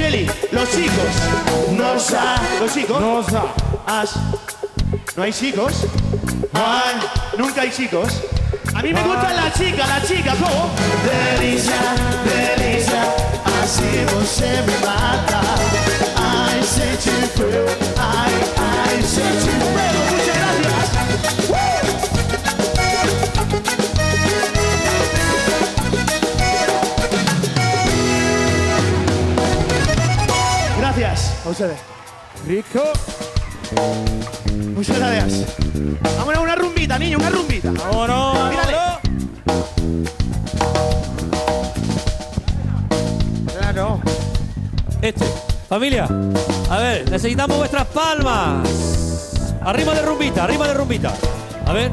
Meli, los chicos. Los chicos. ¿No hay chicos? Nunca hay chicos. A mí me gustan las chicas, ¿cómo? Delícia, delícia, assim você me mata. Ai, sente frio, ai, sente frio. Muchas gracias. Gracias a ustedes. Rico. Muchas gracias. Vámonos a una rumbita, niño, una rumbita. Vámonos, Mírale. Claro. Familia, a ver, necesitamos vuestras palmas. Arriba de rumbita, arriba de rumbita. A ver.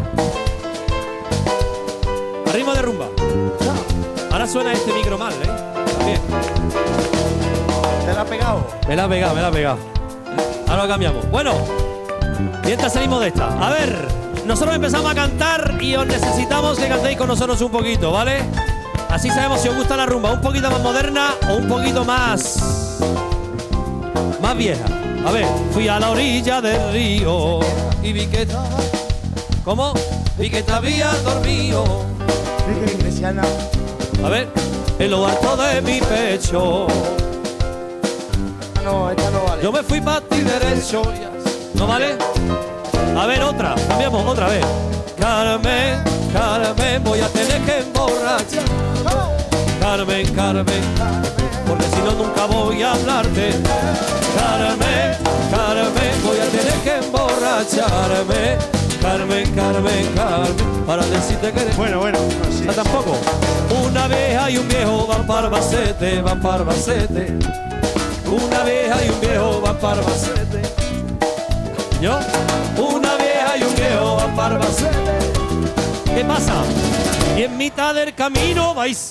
Arriba de rumba. Ahora suena este micro mal, ¿eh? También. ¿Te la ha pegado? Me la ha pegado, me la ha pegado. Ahora lo cambiamos. Bueno, mientras salimos de esta. A ver, nosotros empezamos a cantar y os necesitamos que cantéis con nosotros un poquito, ¿vale? Así sabemos si os gusta la rumba, un poquito más moderna o un poquito más vieja. A ver, fui a la orilla del río y vi que... ¿Cómo? Vi que te había dormido. Cristiana. A ver, en lo alto de mi pecho. No, esta no vale. Yo me fui para ti derecho. ¿No vale? A ver, otra. Cambiamos otra vez. Carmen, Carmen, voy a tener que emborrachar. Carmen, Carmen, porque si no nunca voy a hablarte. Carmen, Carmen, voy a tener que emborracharme. Carmen, Carmen, Carmen, para decirte que eres... Bueno, no, sí. Tampoco. Una vieja y un viejo van para Albacete, van para Albacete. Una vieja y un viejo van para Albacete. ¿Yo? Una vieja y un viejo van para Albacete. ¿Qué pasa? Y en mitad del camino vais.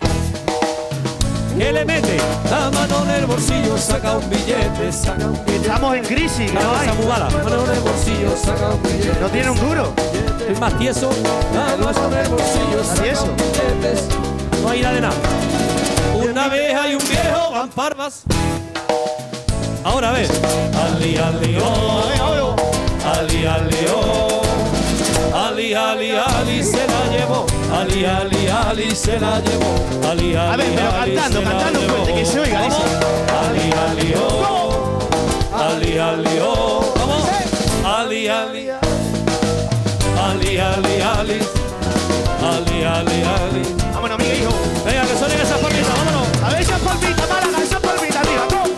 ¿Qué le mete? La mano en el bolsillo, saca un billete, saca un billete. Estamos en crisis, que no hay. La mano en el bolsillo, saca un billete. No tiene un duro. Es más tieso. La mano en el bolsillo, saca un billete. No hay nada de nada. Una vieja y un viejo van parvas. Ahora ves. Ali, ali, oh. Ali, ali, oh. Ali, ali, ali se la llevó. Ali, ali, ali se la llevó. Ali, ali, a ver, pero cantando fuerte, que se oiga eso. Ali, ali, oh. Ali, ali, oh. ¿Cómo? Ali, ali, ali, ali, ali. Ali, ali, ali. Vámonos, amiga, hijo. Venga, que suenen esas palmitas, vámonos. A ver esas palmitas, Málaga, esas palmitas, arriba, ¡pum!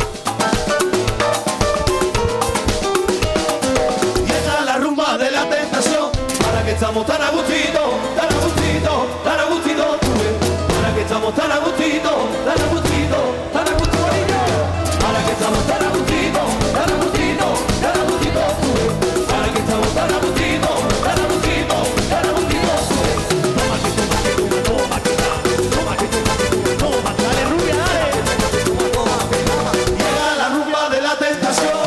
Y esta es la rumba de la tentación. Para que estamos tan a gustito, tan a gustito, tan a gustito, tú ves. Para que estamos tan a gustito, tan a gustito, tan a gustito. Para que estamos tan a gustito, tan a gustito, tan a gustito, tú ves. Para que estamos tan a gustito, tan a gustito, tan a gustito, tú ves. Toma que toma que toma, toma que toma que toma que toma. Dale, rubia, dale. Llega la rumba de la tentación.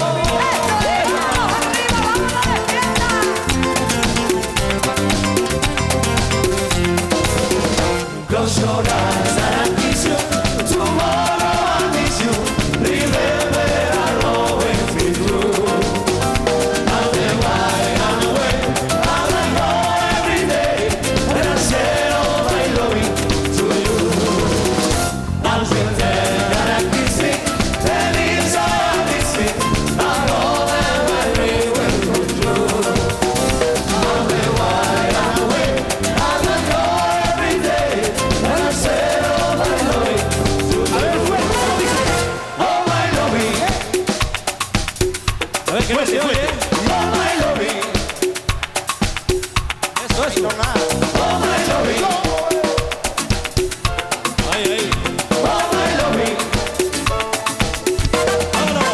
Close your eyes and I kiss you. Tomorrow I miss you. Remember I'll always be true. I'll be wide and away. I'll go every day. And I share all my loving to you. I'll be there and I kiss me. And it's all I miss me. I'll go and my dream will come true. I'll be wide and away. I'll go every day. And I share all my loving to you. All my loving. A ver, que no se oye. All my loving. Eso, eso. All my loving. Ahí, ahí. All my loving. Vámonos.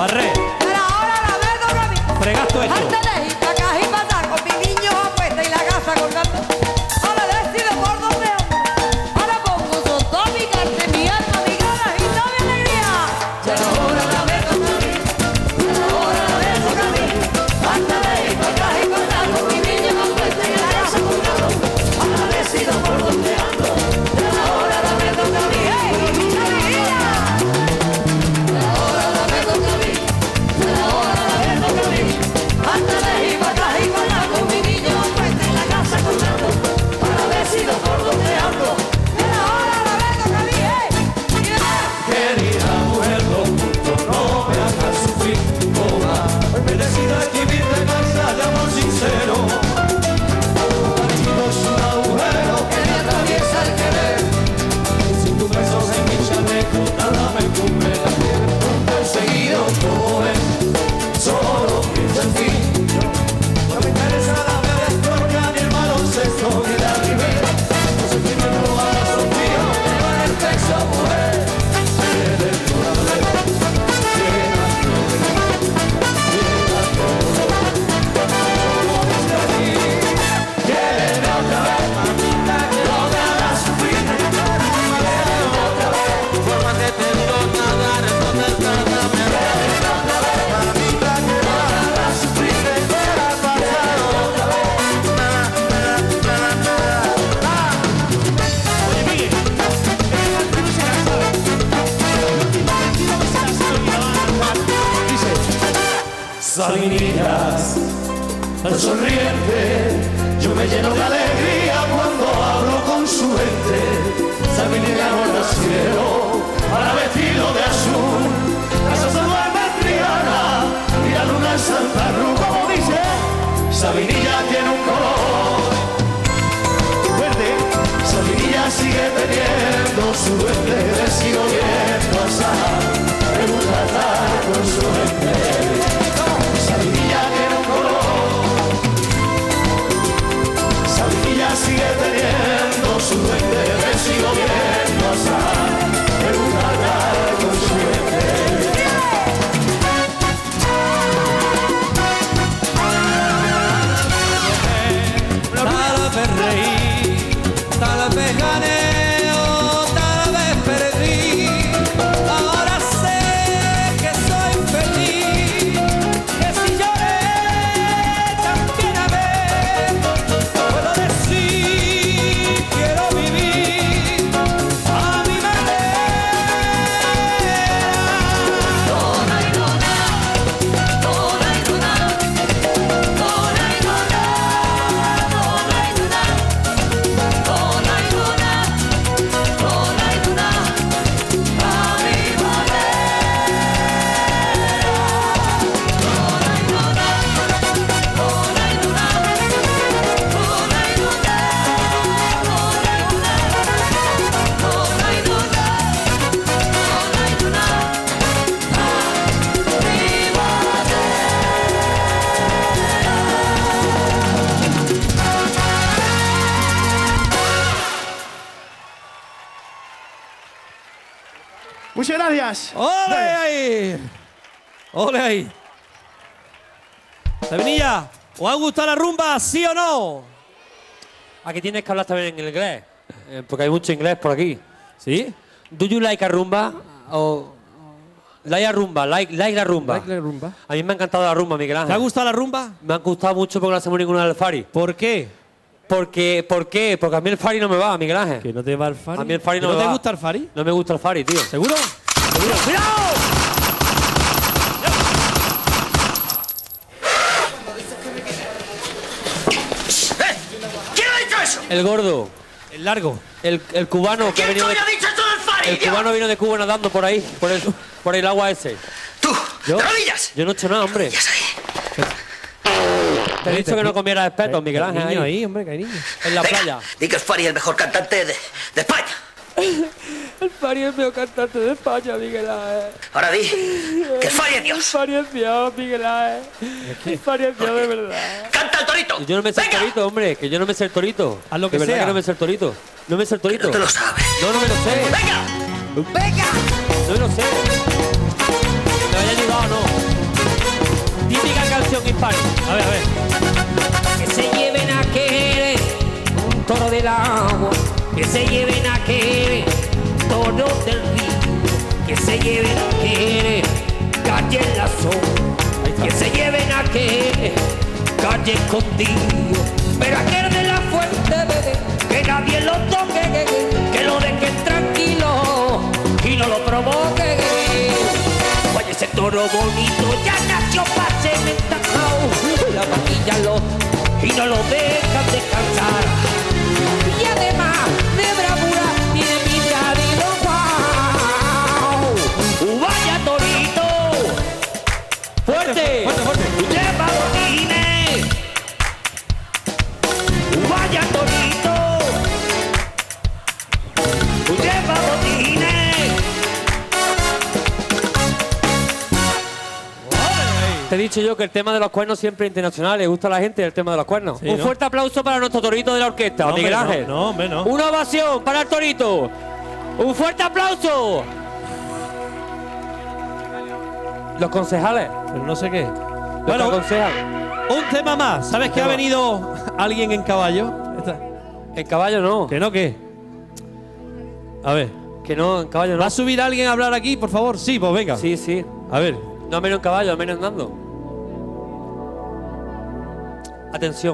Barré. Pero ahora la vez toca a mí. Fregad todo esto. Ándeles y pa' acá y pa' allá, con mis niños a cuesta y la casa colgando. Ahora decido por dónde ando. Ahora pongo todo mi carne, mi alma, mi ganas y toda mi alegría. Ya ahora la vez toca a mí. Ya ahora la vez toca a mí. Ándeles y pa' acá y pa' allá, con mis niños a cuesta y la casa colgando. Ahora decido por dónde ando. Ya ahora la vez toca a mí. ¡Ey! ¡Mucha alegría! Ya ahora la vez toca a mí. Ya ahora la vez toca a mí. Ándeles y pa' acá y pa' allá, con mis niños a cuesta y la casa colgando. Ahora decido por dónde ando. Ya ahora la vez toca a mí. ¡Ey! Querida mujer, los puntos no me hagas sufrir, toma. Me decido escribir de casa de amor sincero. Partido es un agujero que me atraviesa el querer. Sin tus besos en mi chaleco, nada me cubre la piel. Perseguido como es, solo pienso en ti. No me interesa la media ni el baloncesto ni la ribera. Los sentimientos ahora son míos, pero en el sexo, mujer. Oye, Miguel, no se la sabe. El último vestido que se la sabe y la van a cantar. Dice. Sabinillas, tan sonriente, yo me lleno de alegría cuando hablo con su gente. Sabinilla no nacieron para vestido de azul, casa se duerme en Triana y la luna en Santa Cruz, como dice. Sabinilla tiene un color verde, Sabinilla sigue teniendo su duende, le sigo viendo asar, me gusta estar con su gente. Sabinilla tiene un color, Sabinilla sigue teniendo su duende, me sigo viendo asar, me gusta estar con su gente. Tal vez reí, tal vez gané o tal vez perdí. Ahora sé que soy feliz, que si lloré también amé. Puedo decir quiero vivir a mi manera. Muchas gracias. ¡Ole ahí! ¡Ole ahí! Sabinilla, ¿os ha gustado la rumba, sí o no? Aquí tienes que hablar también en inglés, porque hay mucho inglés por aquí. ¿Sí? Do you like a rumba? O like a rumba, like la rumba. ¿Like la rumba? A mí me ha encantado la rumba, Miguel ¿Te ha Ángel. gustado la rumba? Me ha gustado mucho porque no hacemos ninguna del Fari. ¿Por qué? ¿Por qué? Porque a mí el Fari no me va, Miguel Ángel. ¿Que no te va el Fari? A mí el Fari ¿Que no no me te va. gusta el Fari? No me gusta el Fari, tío. ¿Seguro? ¡Seguro! ¡Cuidado! ¿Quién ha dicho eso? El gordo. El largo. El cubano que ha ¿Quién venido coño de, ha dicho esto del Fari? el cubano vino de Cuba nadando por ahí, por el agua ese. ¡Tú! ¿Yo? ¿De rodillas? Yo no he hecho nada, hombre. Ya sé. Te he dicho que no comieras espetos, Miguel Ángel. Niño Ahí, ahí, hombre, que hay niño. en la Venga, playa. di que el Fari es el mejor cantante de España. El Fari es el mejor cantante de España, Miguel Ángel. Ahora di que el Fari es Dios. Fari es Dios, Miguel Ángel. El Fari es Dios de verdad. ¡Canta el torito! Yo no me sé el Venga. torito, hombre, que yo no me sé el torito. Haz lo que De verdad sea. que no me sé el torito. No me sé el torito. No te lo sabes. No, no me lo sé. ¡Venga! ¡Venga! No me lo sé. Me haya ayudado, no. versión hispánica. A ver. Que se lleven a aquel un toro del agua, que se lleven a aquel toro del río, que se lleven a aquel calle en la sombra, que se lleven a aquel calle escondido, pero aquel de la fuente, bebé, que nadie lo toque, que lo dejen tranquilo y no lo provoque. Oye, ese toro bonito ya nació para ser mentajao, la vaquilla y no lo dejan descansar. Y además de bravura tiene pinta de lo guau. Vaya torito, ¡Fuerte! lleva botines. Vaya torito, lleva botines. Te he dicho yo que el tema de los cuernos siempre es internacional. Le gusta a la gente el tema de los cuernos. Sí, Un ¿no? fuerte aplauso para nuestro torito de la orquesta, No, Miguel hombre, Ángel. no, hombre, no. Una ovación para el torito. Un fuerte aplauso. Los concejales. Pero no sé qué. Los Bueno, que aconsejan. un tema más. ¿Sabes que ha tema. venido alguien en caballo? En caballo no. ¿Que no qué? A ver. Que no, en caballo no. ¿Va a subir alguien a hablar aquí, por favor? Sí, pues venga. Sí, sí. A ver. No menos en caballo, menos andando. Atención.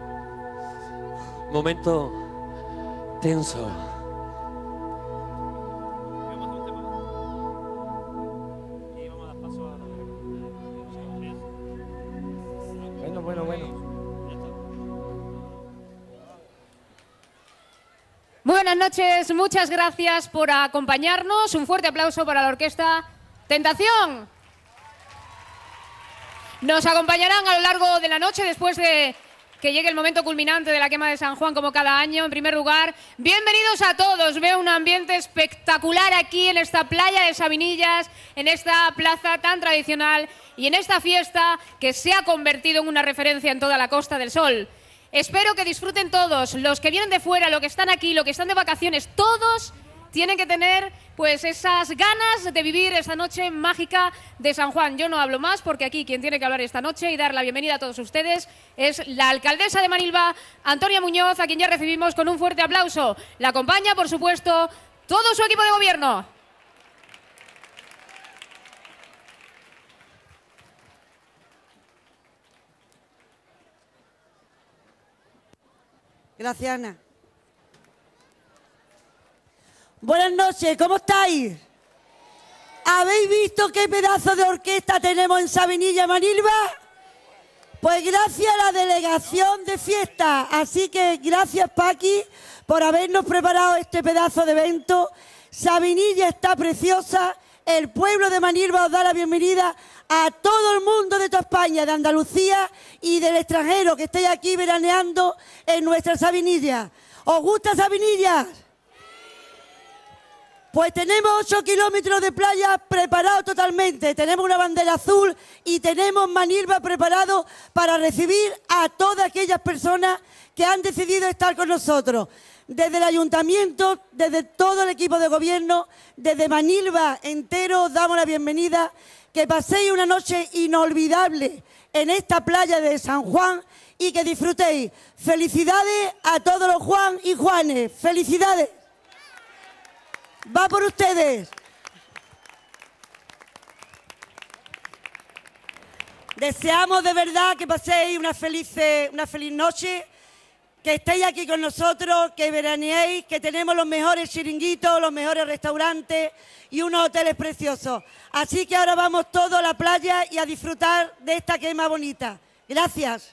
Momento tenso. Muy buenas noches, muchas gracias por acompañarnos. Un fuerte aplauso para la orquesta Tentación. Nos acompañarán a lo largo de la noche después de que llegue el momento culminante de la quema de San Juan como cada año. En primer lugar, bienvenidos a todos. Veo un ambiente espectacular aquí en esta playa de Sabinillas, en esta plaza tan tradicional y en esta fiesta que se ha convertido en una referencia en toda la Costa del Sol. Espero que disfruten todos, los que vienen de fuera, los que están aquí, los que están de vacaciones, todos tienen que tener pues esas ganas de vivir esta noche mágica de San Juan. Yo no hablo más porque aquí quien tiene que hablar esta noche y dar la bienvenida a todos ustedes es la alcaldesa de Manilva, Antonia Muñoz, a quien ya recibimos con un fuerte aplauso. La acompaña, por supuesto, todo su equipo de gobierno. Gracias, Ana. Buenas noches, ¿cómo estáis? ¿Habéis visto qué pedazo de orquesta tenemos en Sabinilla, Manilva? Pues gracias a la delegación de fiesta. Así que gracias, Paqui, por habernos preparado este pedazo de evento. Sabinilla está preciosa. El pueblo de Manilva os da la bienvenida a todo el mundo de toda España, de Andalucía y del extranjero que estéis aquí veraneando en nuestra Sabinilla. ¿Os gusta Sabinilla? Pues tenemos 8 kilómetros de playa preparados totalmente. Tenemos una bandera azul y tenemos Manilva preparado para recibir a todas aquellas personas que han decidido estar con nosotros. Desde el ayuntamiento, desde todo el equipo de gobierno, desde Manilva entero os damos la bienvenida. Que paséis una noche inolvidable en esta playa de San Juan y que disfrutéis. Felicidades a todos los Juan y Juanes. Felicidades. Va por ustedes. Deseamos de verdad que paséis una feliz noche, que estéis aquí con nosotros, que veraneéis, que tenemos los mejores chiringuitos, los mejores restaurantes y unos hoteles preciosos. Así que ahora vamos todos a la playa y a disfrutar de esta quema bonita. Gracias.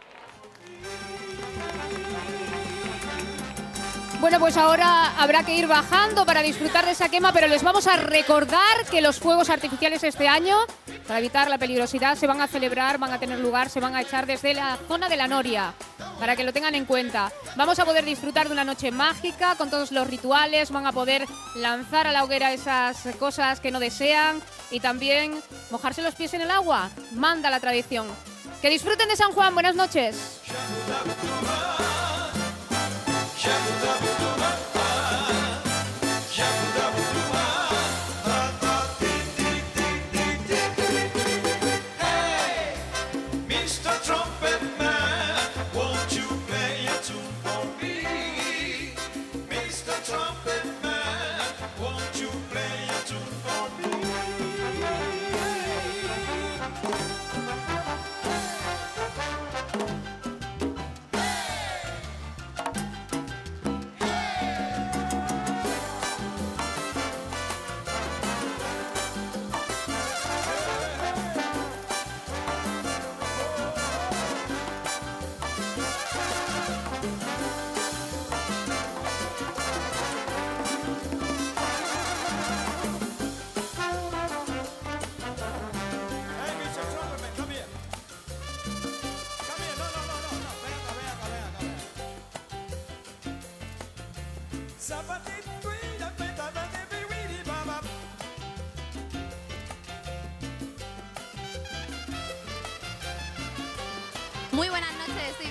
Bueno, pues ahora habrá que ir bajando para disfrutar de esa quema, pero les vamos a recordar que los fuegos artificiales este año, para evitar la peligrosidad, se van a celebrar, van a tener lugar, se van a echar desde la zona de la Noria, para que lo tengan en cuenta. Vamos a poder disfrutar de una noche mágica con todos los rituales, van a poder lanzar a la hoguera esas cosas que no desean y también mojarse los pies en el agua, manda la tradición. Que disfruten de San Juan, buenas noches.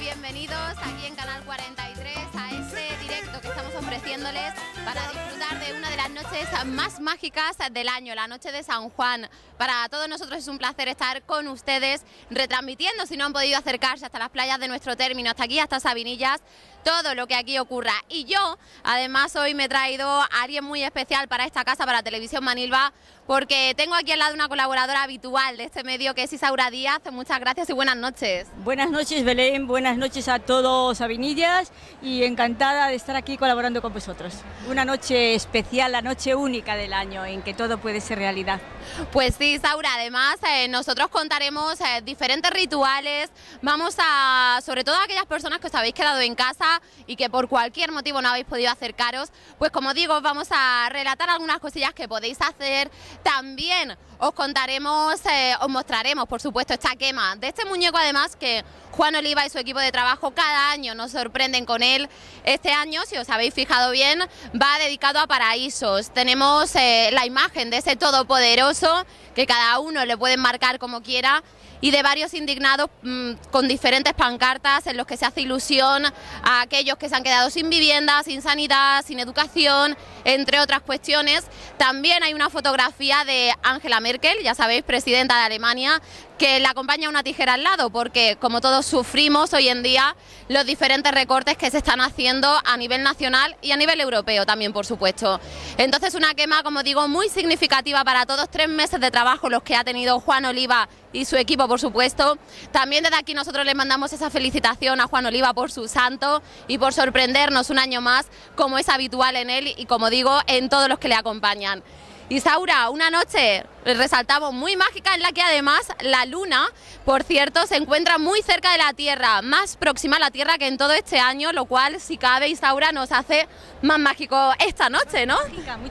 bienvenidos aquí en Canal 43 a este directo que estamos ofreciéndoles para disfrutar de una de las noches más mágicas del año, la noche de San Juan. Para todos nosotros es un placer estar con ustedes retransmitiendo, si no han podido acercarse hasta las playas de nuestro término, hasta aquí, hasta Sabinillas, todo lo que aquí ocurra. Y yo, además, hoy me he traído a alguien muy especial para esta casa, para Televisión Manilva, porque tengo aquí al lado una colaboradora habitual de este medio, que es Isaura Díaz. Muchas gracias y buenas noches. Buenas noches, Belén, buenas noches a todos Sabinillas y encantada de estar aquí colaborando con vosotros. Una noche especial, la noche única del año en que todo puede ser realidad. Pues sí, Isaura, además nosotros contaremos diferentes rituales, vamos a, sobre todo a aquellas personas que os habéis quedado en casa y que por cualquier motivo no habéis podido acercaros, pues como digo, vamos a relatar algunas cosillas que podéis hacer. También os contaremos, os mostraremos, por supuesto, esta quema de este muñeco, además, que Juan Oliva y su equipo de trabajo cada año nos sorprenden con él. Este año, si os habéis fijado bien, va dedicado a paraísos. Tenemos la imagen de ese todopoderoso, que cada uno le puede marcar como quiera, y de varios indignados con diferentes pancartas en los que se hace ilusión a aquellos que se han quedado sin vivienda, sin sanidad, sin educación, entre otras cuestiones. También hay una fotografía de Angela Merkel, ya sabéis, presidenta de Alemania, que le acompaña una tijera al lado, porque como todos sufrimos hoy en día los diferentes recortes que se están haciendo a nivel nacional y a nivel europeo también, por supuesto. Entonces, una quema, como digo, muy significativa para todos, 3 meses de trabajo los que ha tenido Juan Oliva y su equipo, por supuesto. También desde aquí nosotros le mandamos esa felicitación a Juan Oliva por su santo y por sorprendernos un año más, como es habitual en él y, como digo, en todos los que le acompañan. Isaura, una noche, resaltamos, muy mágica, en la que además la luna, por cierto, se encuentra muy cerca de la Tierra, más próxima a la Tierra que en todo este año, lo cual, si cabe, Isaura, nos hace más mágico esta noche, ¿no?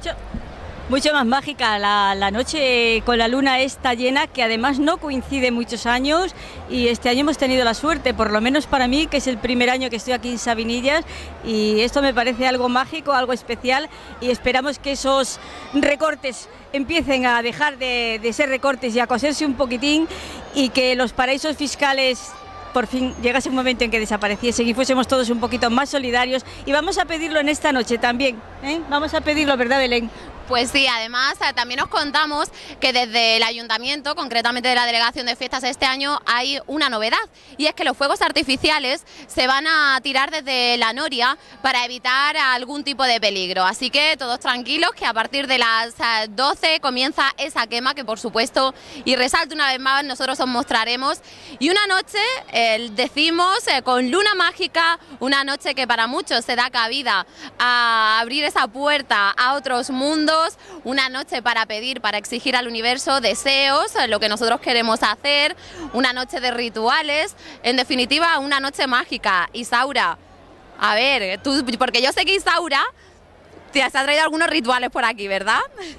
Mucho más mágica, la noche con la luna está llena, que además no coincide muchos años, y este año hemos tenido la suerte, por lo menos para mí, que es el primer año que estoy aquí en Sabinillas, y esto me parece algo mágico, algo especial, y esperamos que esos recortes empiecen a dejar de ser recortes y a coserse un poquitín, y que los paraísos fiscales por fin llegase un momento en que desapareciesen y fuésemos todos un poquito más solidarios, y vamos a pedirlo en esta noche también, ¿eh? Vamos a pedirlo, ¿verdad, Belén? Pues sí, además también os contamos que desde el Ayuntamiento, concretamente de la Delegación de Fiestas, este año hay una novedad, y es que los fuegos artificiales se van a tirar desde la noria para evitar algún tipo de peligro. Así que todos tranquilos, que a partir de las 12 comienza esa quema, que por supuesto, y resalto una vez más, nosotros os mostraremos. Y una noche, decimos, con luna mágica, una noche que para muchos se da cabida a abrir esa puerta a otros mundos, una noche para pedir, para exigir al universo deseos, lo que nosotros queremos hacer, una noche de rituales, en definitiva una noche mágica. Isaura, a ver, tú, porque yo sé que Isaura te has traído algunos rituales por aquí, ¿verdad?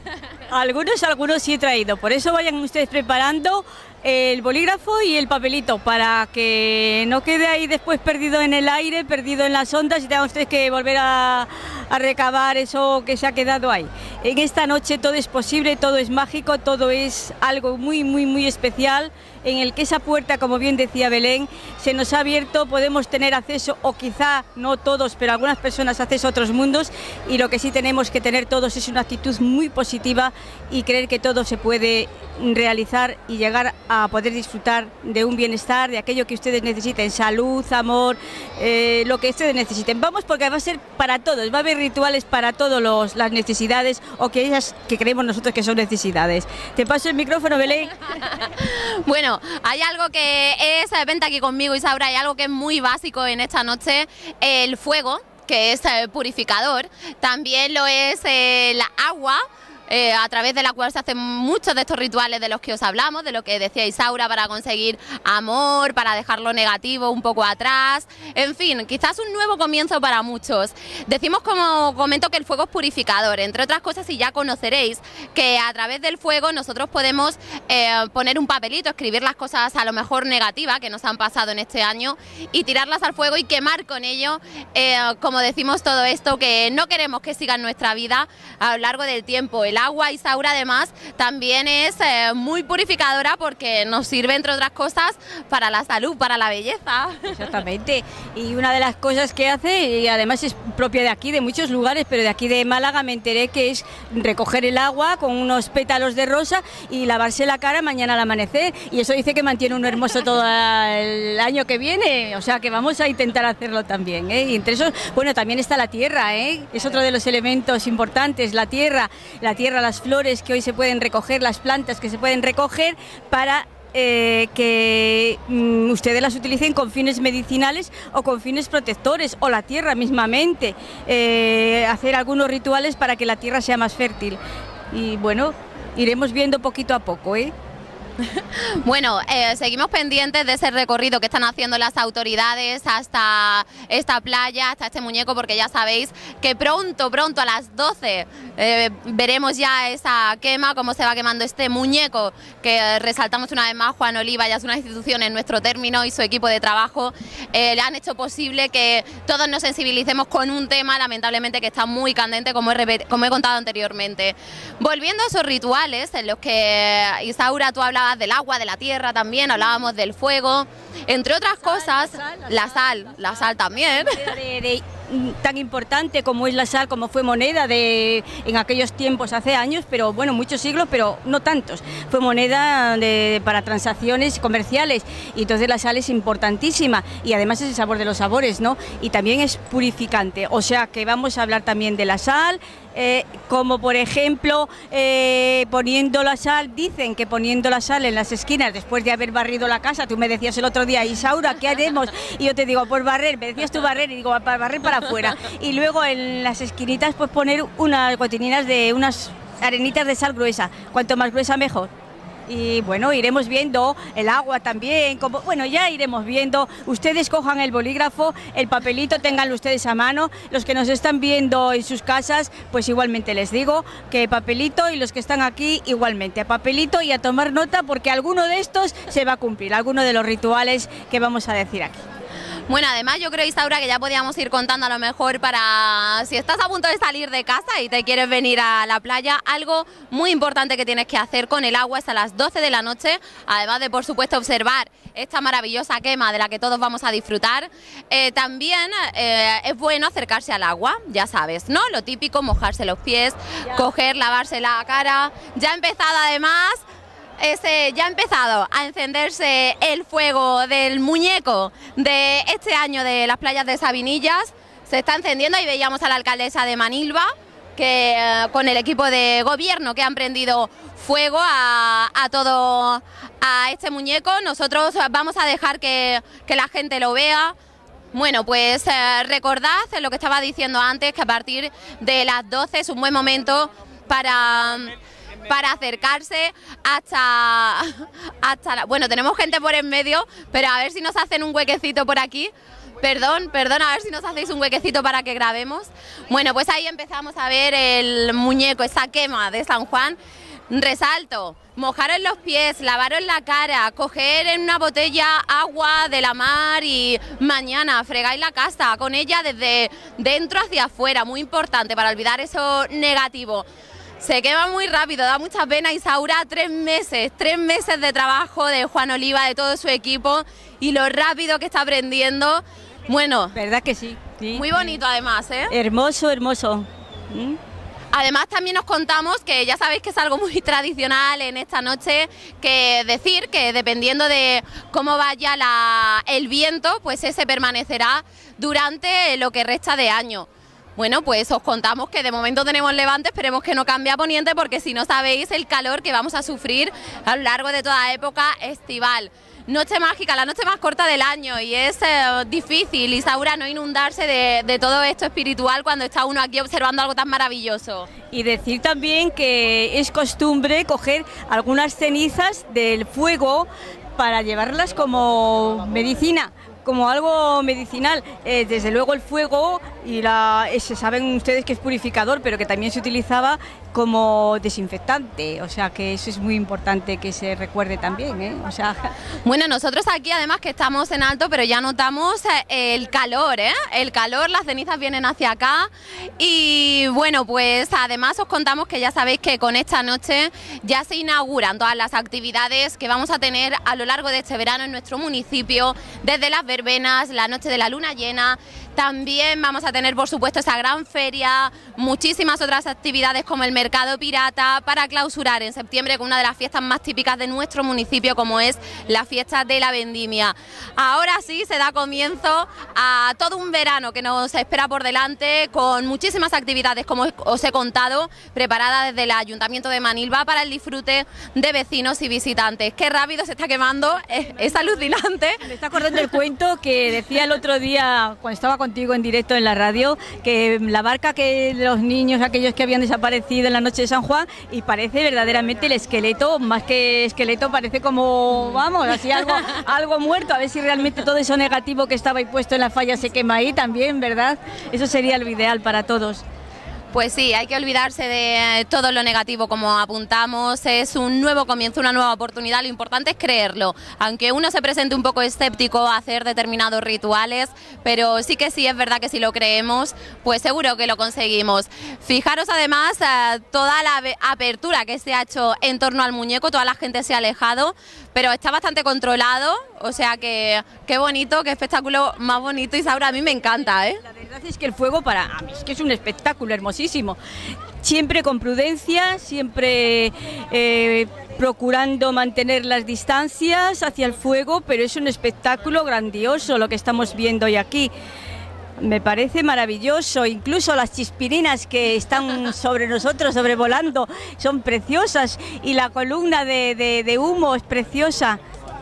Algunos sí he traído, por eso vayan ustedes preparando el bolígrafo y el papelito, para que no quede ahí después perdido en el aire, perdido en las ondas, y tengan ustedes que volver a recabar eso que se ha quedado ahí. En esta noche todo es posible, todo es mágico, todo es algo muy, muy, muy especial, en el que esa puerta, como bien decía Belén, se nos ha abierto, podemos tener acceso, o quizá no todos, pero algunas personas, acceso a otros mundos, y lo que sí tenemos que tener todos es una actitud muy positiva y creer que todo se puede realizar y llegar a poder disfrutar de un bienestar, de aquello que ustedes necesiten, salud, amor, lo que ustedes necesiten. Vamos, porque va a ser para todos, va a haber rituales para todas las necesidades, o que ellas que creemos nosotros que son necesidades. Te paso el micrófono, Belén. Bueno, hay algo que es, vente aquí conmigo, Isaura, hay algo que es muy básico en esta noche, el fuego, que es purificador, también lo es el agua, a través de la cual se hacen muchos de estos rituales de los que os hablamos, de lo que decía Isaura, para conseguir amor, para dejar lo negativo un poco atrás, en fin, quizás un nuevo comienzo para muchos. Decimos, como comento, que el fuego es purificador, entre otras cosas, y ya conoceréis que a través del fuego nosotros podemos poner un papelito, escribir las cosas a lo mejor negativas que nos han pasado en este año y tirarlas al fuego y quemar con ello, como decimos, todo esto que no queremos que siga en nuestra vida a lo largo del tiempo. El El agua, Isaura, además, también es muy purificadora porque nos sirve, entre otras cosas, para la salud, para la belleza. Exactamente. Y una de las cosas que hace, y además es propia de aquí, de muchos lugares, pero de aquí de Málaga me enteré que es recoger el agua con unos pétalos de rosa y lavarse la cara mañana al amanecer. Y eso dice que mantiene uno hermoso todo el año que viene. O sea que vamos a intentar hacerlo también, ¿eh? Y entre esos, bueno, también está la tierra, ¿eh? Es otro de los elementos importantes, la tierra, las flores que hoy se pueden recoger, las plantas que se pueden recoger para que ustedes las utilicen con fines medicinales o con fines protectores, o la tierra mismamente, hacer algunos rituales para que la tierra sea más fértil. Y bueno, iremos viendo poquito a poco, ¿eh? Bueno, seguimos pendientes de ese recorrido que están haciendo las autoridades hasta esta playa, hasta este muñeco, porque ya sabéis que pronto a las 12 veremos ya esa quema, cómo se va quemando este muñeco, que resaltamos una vez más, Juan Oliva ya es una institución en nuestro término y su equipo de trabajo le han hecho posible que todos nos sensibilicemos con un tema, lamentablemente, que está muy candente, como he contado anteriormente. Volviendo a esos rituales en los que, Isaura, tú hablabas del agua, de la tierra también, hablábamos del fuego, entre otras cosas, la sal también. Tan importante como es la sal, como fue moneda en aquellos tiempos, hace años, pero bueno, muchos siglos, pero no tantos. Fue moneda para transacciones comerciales, y entonces la sal es importantísima, y además es el sabor de los sabores, ¿no? Y también es purificante, o sea que vamos a hablar también de la sal, como por ejemplo poniendo la sal, dicen que poniendo la sal en las esquinas después de haber barrido la casa. Tú me decías el otro día, Isaura, ¿qué haremos? Y yo te digo, pues barrer, me decías tú barrer, y digo, para barrer para afuera, y luego en las esquinitas pues poner unas gotininas de unas arenitas de sal gruesa, cuanto más gruesa mejor. Y bueno, iremos viendo el agua también, bueno, ya iremos viendo. Ustedes cojan el bolígrafo, el papelito, ténganlo ustedes a mano. Los que nos están viendo en sus casas, pues igualmente les digo que papelito, y los que están aquí igualmente, a papelito y a tomar nota, porque alguno de estos se va a cumplir, alguno de los rituales que vamos a decir aquí. Bueno, además yo creo, Isaura, que ya podíamos ir contando a lo mejor para si estás a punto de salir de casa y te quieres venir a la playa, algo muy importante que tienes que hacer con el agua es a las 12 de la noche, además de, por supuesto, observar esta maravillosa quema de la que todos vamos a disfrutar. También es bueno acercarse al agua, ya sabes, ¿no? Lo típico, mojarse los pies, coger, lavarse la cara. Ya ha empezado además... ya ha empezado a encenderse el fuego del muñeco de este año de las playas de Sabinillas. Se está encendiendo y veíamos a la alcaldesa de Manilva que con el equipo de gobierno que han prendido fuego a este muñeco. Nosotros vamos a dejar que la gente lo vea. Bueno, pues recordad lo que estaba diciendo antes, que a partir de las 12 es un buen momento para acercarse hasta bueno, tenemos gente por en medio, pero a ver si nos hacen un huequecito por aquí. Perdón, a ver si nos hacéis un huequecito para que grabemos. Bueno, pues ahí empezamos a ver el muñeco, esa quema de San Juan. Resalto, mojaros los pies, lavaros la cara, coger en una botella agua de la mar y mañana fregáis la casa con ella desde dentro hacia afuera, muy importante para olvidar eso negativo. Se quema muy rápido, da mucha pena, Isaura, 3 meses de trabajo de Juan Oliva, de todo su equipo, y lo rápido que está aprendiendo. Bueno, ¿verdad que sí? Sí. Muy bonito además, ¿eh? Hermoso, hermoso. Además también os contamos que ya sabéis que es algo muy tradicional en esta noche, que decir que dependiendo de cómo vaya el viento, pues ese permanecerá durante lo que resta de año. Bueno, pues os contamos que de momento tenemos levante, esperemos que no cambie a poniente, porque si no sabéis el calor que vamos a sufrir a lo largo de toda época estival. Noche mágica, la noche más corta del año, y es difícil, Isaura, no inundarse de todo esto espiritual cuando está uno aquí observando algo tan maravilloso. Y decir también que es costumbre coger algunas cenizas del fuego para llevarlas como medicina, como algo medicinal. Desde luego el fuego, y saben ustedes que es purificador, pero que también se utilizaba como desinfectante, o sea que eso es muy importante que se recuerde también, ¿eh? O sea... Bueno, nosotros aquí además que estamos en alto, pero ya notamos el calor, ¿eh? El calor, las cenizas vienen hacia acá y bueno, pues además os contamos que ya sabéis que con esta noche ya se inauguran todas las actividades que vamos a tener a lo largo de este verano en nuestro municipio, desde las verbenas, la noche de la luna llena. También vamos a tener, por supuesto, esa gran feria, muchísimas otras actividades como el Mercado Pirata, para clausurar en septiembre con una de las fiestas más típicas de nuestro municipio, como es la fiesta de la vendimia. Ahora sí se da comienzo a todo un verano que nos espera por delante, con muchísimas actividades, como os he contado, preparadas desde el Ayuntamiento de Manilva para el disfrute de vecinos y visitantes. Qué rápido se está quemando, es alucinante. Me está acordando el cuento que decía el otro día, cuando estaba contigo en directo en la radio, que la barca que los niños, aquellos que habían desaparecido en la noche de San Juan, y parece verdaderamente el esqueleto, más que esqueleto, parece como, vamos, así algo muerto. A ver si realmente todo eso negativo que estaba ahí puesto en la falla se quema ahí también, ¿verdad? Eso sería lo ideal para todos. Pues sí, hay que olvidarse de todo lo negativo, como apuntamos, es un nuevo comienzo, una nueva oportunidad, lo importante es creerlo, aunque uno se presente un poco escéptico a hacer determinados rituales, pero sí que sí, es verdad que si lo creemos, pues seguro que lo conseguimos. Fijaros además toda la apertura que se ha hecho en torno al muñeco, toda la gente se ha alejado, pero está bastante controlado, o sea que qué bonito, qué espectáculo más bonito, Isaura, a mí me encanta, ¿eh? La verdad es que el fuego para mí es que es un espectáculo hermosísimo, siempre con prudencia, siempre procurando mantener las distancias hacia el fuego, pero es un espectáculo grandioso lo que estamos viendo hoy aquí. Me parece maravilloso, incluso las chispirinas que están sobre nosotros, sobrevolando, son preciosas, y la columna de humo es preciosa.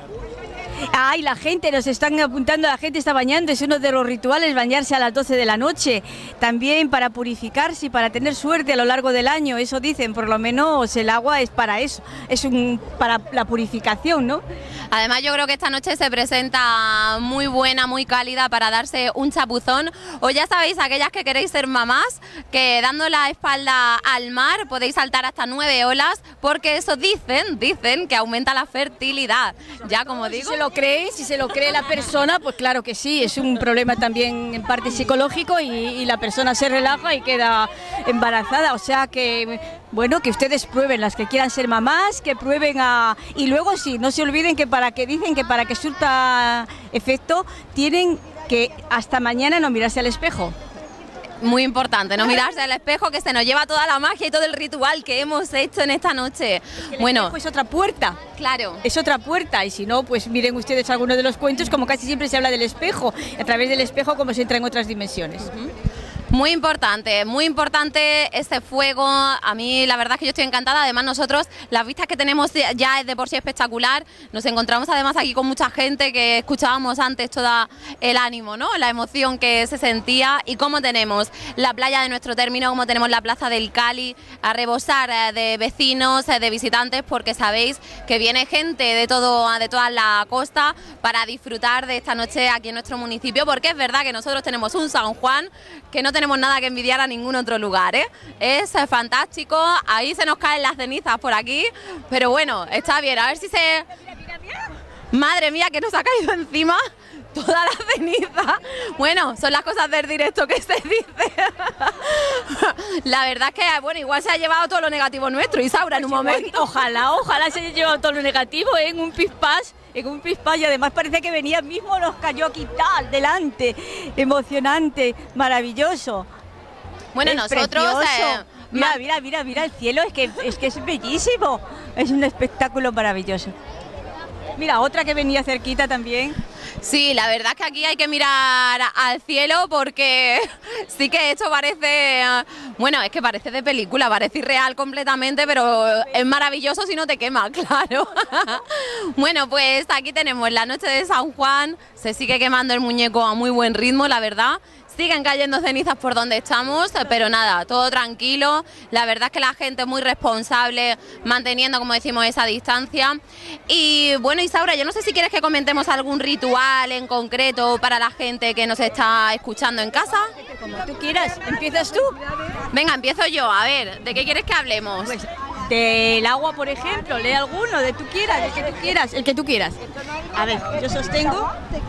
Ay, la gente, nos están apuntando, la gente está bañando, es uno de los rituales, bañarse a las 12 de la noche, también para purificarse y para tener suerte a lo largo del año, eso dicen, por lo menos el agua es para eso, es para la purificación, ¿no? Además yo creo que esta noche se presenta muy buena, muy cálida para darse un chapuzón, o ya sabéis, aquellas que queréis ser mamás, que dando la espalda al mar podéis saltar hasta 9 olas, porque eso dicen que aumenta la fertilidad, ya como digo. Si se lo cree la persona, pues claro que sí, es un problema también en parte psicológico y la persona se relaja y queda embarazada, o sea que, bueno, que ustedes prueben, las que quieran ser mamás, que prueben y luego sí, no se olviden que para que surta efecto, tienen que hasta mañana no mirarse al espejo. Muy importante, no mirarse al espejo, que se nos lleva toda la magia y todo el ritual que hemos hecho en esta noche. Bueno, es otra puerta. Claro. Es otra puerta, y si no, pues miren ustedes algunos de los cuentos, como casi siempre se habla del espejo, a través del espejo como se entra en otras dimensiones. Muy importante este fuego, a mí la verdad es que yo estoy encantada, además nosotros las vistas que tenemos ya es de por sí espectacular, nos encontramos además aquí con mucha gente que escuchábamos antes todo el ánimo, ¿no? La emoción que se sentía, y cómo tenemos la playa de nuestro término, cómo tenemos la plaza del Cali a rebosar de vecinos, de visitantes, porque sabéis que viene gente de toda la costa para disfrutar de esta noche aquí en nuestro municipio, porque es verdad que nosotros tenemos un San Juan que no tenemos nada que envidiar a ningún otro lugar, ¿eh? Es fantástico, ahí se nos caen las cenizas por aquí, pero bueno, está bien, a ver si se... Madre mía, que nos ha caído encima toda la ceniza. Bueno, son las cosas del directo que se dice. La verdad es que, bueno, igual se ha llevado todo lo negativo nuestro, Isaura, en un momento. Ojalá se haya llevado todo lo negativo, ¿eh? En un pispás, y además parece que venía mismo, nos cayó aquí tal, delante, emocionante, maravilloso. Bueno, es nosotros... Mira el cielo, es que es bellísimo, es un espectáculo maravilloso. Mira, otra que venía cerquita también. Sí, la verdad es que aquí hay que mirar al cielo, porque sí que esto parece, bueno, es que parece de película, parece irreal completamente, pero es maravilloso si no te quema, claro. Bueno, pues aquí tenemos la noche de San Juan, se sigue quemando el muñeco a muy buen ritmo, la verdad. siguen cayendo cenizas por donde estamos, pero nada, todo tranquilo. La verdad es que la gente es muy responsable, manteniendo, como decimos, esa distancia. Y bueno, Isaura, yo no sé si quieres que comentemos algún ritual en concreto para la gente que nos está escuchando en casa. Como tú quieras, ¿empiezas tú? Venga, empiezo yo. A ver, ¿de qué quieres que hablemos? Pues del agua, por ejemplo, lee alguno, del que tú quieras, el que tú quieras. A ver, yo sostengo.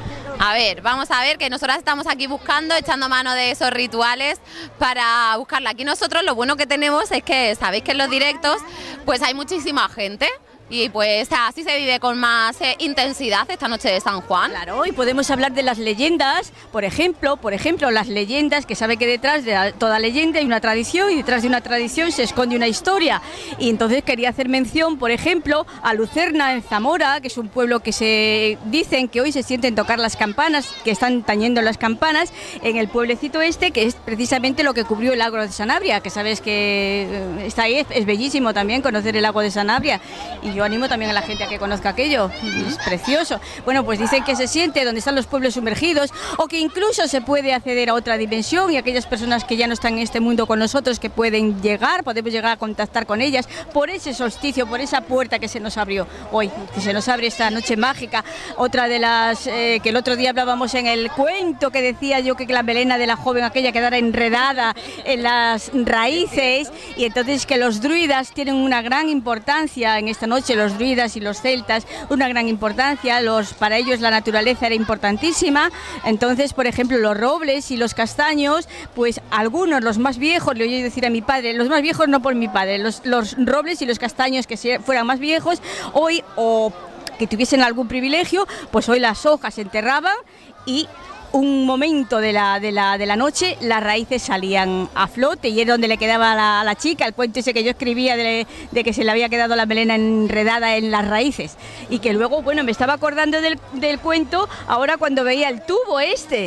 A ver, vamos a ver que nosotras estamos aquí buscando, echando mano de esos rituales para buscarla. Aquí nosotros lo bueno que tenemos es que sabéis que en los directos pues hay muchísima gente. Y pues así se vive con más intensidad esta noche de San Juan. Claro, y podemos hablar de las leyendas, por ejemplo, las leyendas, que sabe que detrás de toda leyenda hay una tradición y detrás de una tradición se esconde una historia. Y entonces quería hacer mención, por ejemplo, a Lucerna en Zamora, que es un pueblo que se dicen que hoy se sienten tocar las campanas, que están tañendo las campanas, en el pueblecito este, que es precisamente lo que cubrió el lago de Sanabria, que sabes que está ahí, es bellísimo también conocer el lago de Sanabria. Y yo animo también a la gente a que conozca aquello, es precioso. Bueno, pues dicen que se siente donde están los pueblos sumergidos, o que incluso se puede acceder a otra dimensión, y aquellas personas que ya no están en este mundo con nosotros, que pueden llegar, podemos llegar a contactar con ellas por ese solsticio, por esa puerta que se nos abrió hoy, que se nos abre esta noche mágica. Otra de las que el otro día hablábamos en el cuento, que decía yo que la melena de la joven aquella quedara enredada en las raíces, y entonces que los druidas tienen una gran importancia en esta noche, los druidas y los celtas, una gran importancia. Para ellos la naturaleza era importantísima. Entonces, por ejemplo, los robles y los castaños, pues algunos, los más viejos, le oí decir a mi padre, los más viejos no por mi padre, los robles y los castaños que fueran más viejos, hoy, o que tuviesen algún privilegio, pues hoy las hojas se enterraban y un momento de la noche las raíces salían a flote, y es donde le quedaba a la chica el cuento ese que yo escribía de que se le había quedado la melena enredada en las raíces. Y que luego, bueno, me estaba acordando del cuento ahora cuando veía el tubo este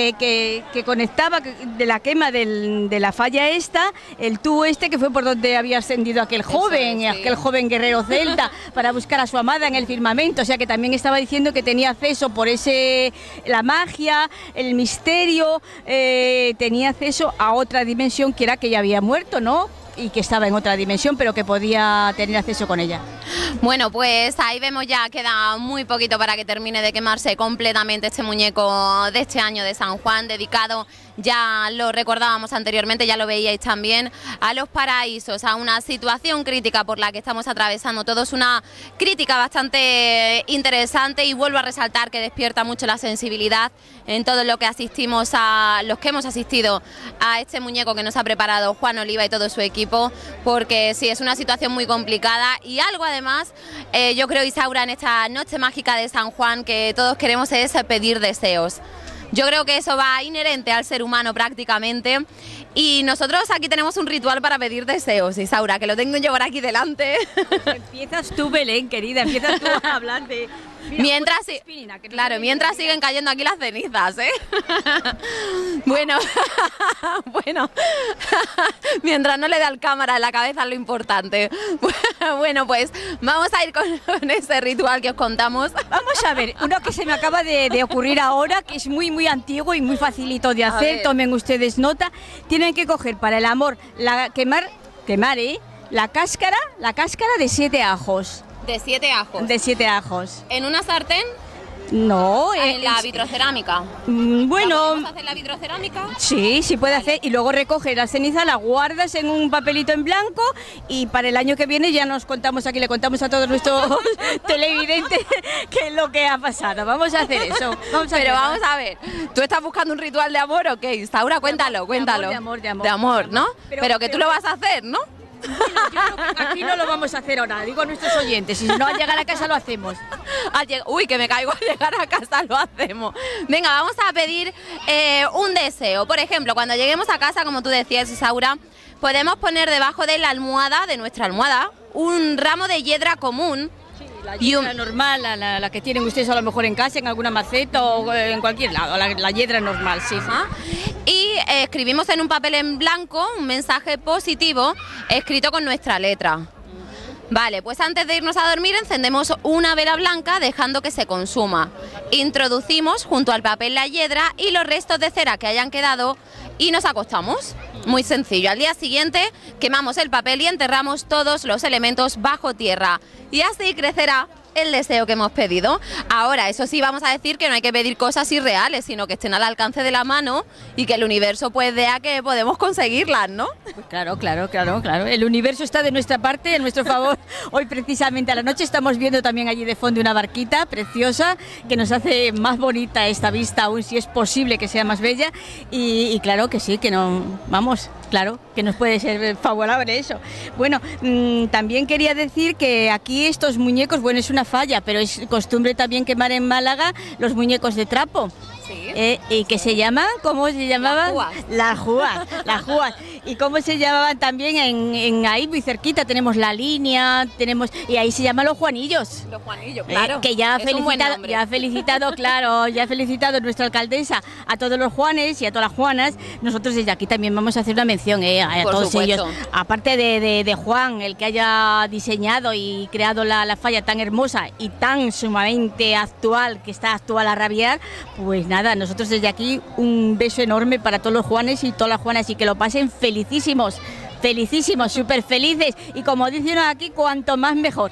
que conectaba de la quema de la falla esta, el tubo este que fue por donde había ascendido aquel joven, aquel joven guerrero celta para buscar a su amada en el firmamento. O sea que también estaba diciendo que tenía acceso por la magia, el misterio, tenía acceso a otra dimensión, que era que ella había muerto, ¿no? Y que estaba en otra dimensión, pero que podía tener acceso con ella. Bueno, pues ahí vemos, ya queda muy poquito para que termine de quemarse completamente este muñeco de este año de San Juan, dedicado, ya lo recordábamos anteriormente, ya lo veíais también, a los paraísos, a una situación crítica por la que estamos atravesando todos, una crítica bastante interesante, y vuelvo a resaltar que despierta mucho la sensibilidad en todo lo que asistimos, a los que hemos asistido a este muñeco que nos ha preparado Juan Oliva y todo su equipo, porque sí, es una situación muy complicada. Y algo además, yo creo, Isaura, en esta noche mágica de San Juan, que todos queremos es pedir deseos. Yo creo que eso va inherente al ser humano prácticamente, y nosotros aquí tenemos un ritual para pedir deseos, Isaura, que lo tengo yo por aquí delante. Empiezas tú, Belén, querida, empiezas tú a hablar de... Mira, mientras siguen cayendo aquí las cenizas, ¿eh? Bueno, mientras no le da al cámara en la cabeza lo importante. Bueno, pues vamos a ir con ese ritual que os contamos. Vamos a ver, uno que se me acaba de ocurrir ahora, que es muy, muy antiguo y muy facilito de hacer, tomen ustedes nota. Tienen que coger para el amor, quemar, la cáscara de 7 ajos. De 7 ajos. De 7 ajos. ¿En una sartén? No. ¿En la vitrocerámica? Bueno. ¿Podemos hacer la vitrocerámica? Sí, sí puede hacer. Y luego recoges la ceniza, la guardas en un papelito en blanco, y para el año que viene ya nos contamos aquí, le contamos a todos nuestros televidentes qué es lo que ha pasado. Vamos a hacer eso. Vamos a ver. ¿Tú estás buscando un ritual de amor o qué? Isaura, cuéntalo. De amor. De amor, ¿no? Pero que tú lo vas a hacer, ¿no? Bueno, aquí no lo vamos a hacer ahora, digo a nuestros oyentes, si no al llegar a casa lo hacemos. Uy, que me caigo, al llegar a casa lo hacemos. Venga, vamos a pedir un deseo. Por ejemplo, cuando lleguemos a casa, como tú decías, Isaura, podemos poner debajo de la almohada, de nuestra almohada, un ramo de hiedra común. La hiedra normal, la que tienen ustedes a lo mejor en casa, en alguna maceta o en cualquier lado, la hiedra normal, sí. Y escribimos en un papel en blanco un mensaje positivo escrito con nuestra letra. Vale, pues antes de irnos a dormir encendemos una vela blanca dejando que se consuma. Introducimos junto al papel la hiedra y los restos de cera que hayan quedado y nos acostamos. Muy sencillo. Al día siguiente quemamos el papel y enterramos todos los elementos bajo tierra. Y así crecerá el deseo que hemos pedido. Ahora, eso sí, vamos a decir que no hay que pedir cosas irreales, sino que estén al alcance de la mano y que el universo pues vea que podemos conseguirlas, ¿no? Pues claro. El universo está de nuestra parte, a nuestro favor. Hoy precisamente a la noche estamos viendo también allí de fondo una barquita preciosa que nos hace más bonita esta vista, aún si es posible que sea más bella. Y claro que sí, que no, vamos, claro, que nos puede ser favorable eso. Bueno, también quería decir que aquí estos muñecos, bueno, es una falla, pero es costumbre también quemar en Málaga los muñecos de trapo. Sí. ¿Y qué se llama? ¿Cómo se llamaban? Las júas. Las júas. ¿Y cómo se llamaban también en ahí muy cerquita? Tenemos La Línea, y ahí se llaman los Juanillos. Los Juanillos, claro. Que ya ha felicitado nuestra alcaldesa a todos los Juanes y a todas las Juanas. Nosotros desde aquí también vamos a hacer una mención a Por todos supuesto. ellos. Aparte de Juan, el que haya diseñado y creado la falla tan hermosa y tan sumamente actual, que está actual a rabiar, pues nada, nosotros desde aquí un beso enorme para todos los Juanes y todas las Juanas y que lo pasen felicísimos, súper felices y como dicen aquí, cuanto más mejor.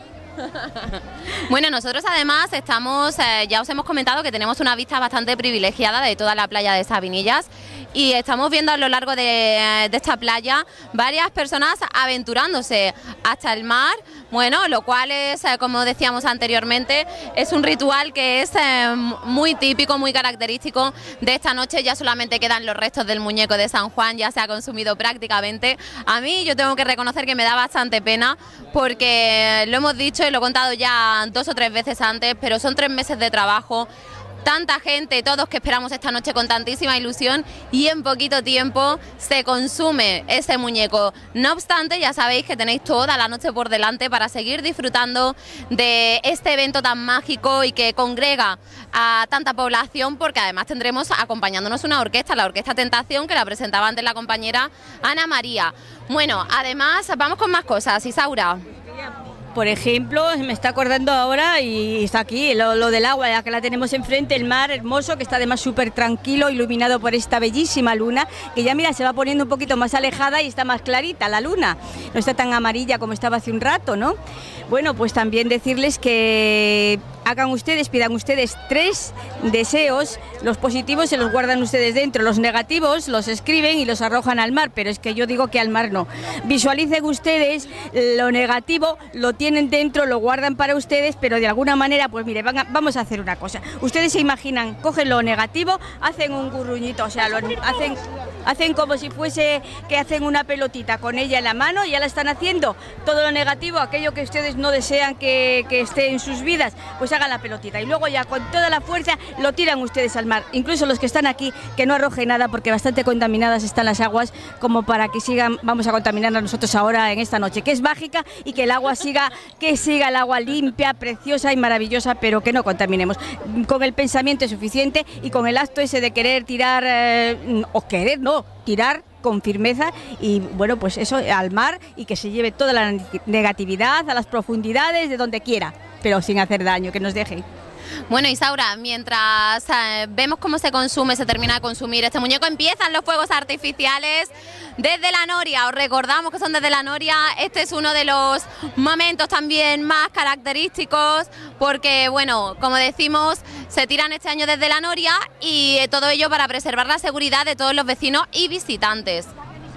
Bueno, nosotros además estamos, ya os hemos comentado que tenemos una vista bastante privilegiada de toda la playa de Sabinillas y estamos viendo a lo largo de esta playa varias personas aventurándose hasta el mar, bueno, lo cual es, como decíamos anteriormente, es un ritual que es muy típico, muy característico de esta noche. Ya solamente quedan los restos del muñeco de San Juan, ya se ha consumido prácticamente. A mí yo tengo que reconocer que me da bastante pena porque lo hemos dicho y lo he contado ya 2 o 3 veces antes, pero son 3 meses de trabajo, tanta gente, todos que esperamos esta noche con tantísima ilusión y en poquito tiempo se consume ese muñeco. No obstante, ya sabéis que tenéis toda la noche por delante para seguir disfrutando de este evento tan mágico y que congrega a tanta población, porque además tendremos acompañándonos una orquesta, la Orquesta Tentación, que la presentaba antes la compañera Ana María. Bueno, además vamos con más cosas, Isaura. Por ejemplo, me está acordando ahora y está aquí, lo del agua, ya que la tenemos enfrente, el mar hermoso, que está además súper tranquilo, iluminado por esta bellísima luna, que ya mira, se va poniendo un poquito más alejada y está más clarita la luna, no está tan amarilla como estaba hace un rato, ¿no? Bueno, pues también decirles que pidan ustedes 3 deseos, los positivos se los guardan ustedes dentro, los negativos los escriben y los arrojan al mar, pero es que yo digo que al mar no. Visualicen ustedes lo negativo, lo tienen dentro, lo guardan para ustedes, pero de alguna manera, pues mire, vamos a hacer una cosa. Ustedes se imaginan, cogen lo negativo, hacen un gurruñito, o sea, hacen como si fuese que hacen una pelotita con ella en la mano y ya la están haciendo. Todo lo negativo, aquello que ustedes no desean que esté en sus vidas, pues hagan la pelotita y luego ya con toda la fuerza lo tiran ustedes al mar. Incluso los que están aquí, que no arrojen nada porque bastante contaminadas están las aguas como para que vamos a contaminarnos nosotros ahora en esta noche, que es mágica y que el agua siga el agua limpia, preciosa y maravillosa, pero que no contaminemos. Con el pensamiento es suficiente y con el acto ese de querer tirar, tirar con firmeza y bueno, pues eso al mar y que se lleve toda la negatividad a las profundidades de donde quiera, pero sin hacer daño, que nos deje. Bueno, Isaura, mientras vemos cómo se termina de consumir este muñeco, empiezan los fuegos artificiales desde la Noria. Os recordamos que son desde la Noria. Este es uno de los momentos también más característicos porque, bueno, como decimos, se tiran este año desde la Noria y todo ello para preservar la seguridad de todos los vecinos y visitantes.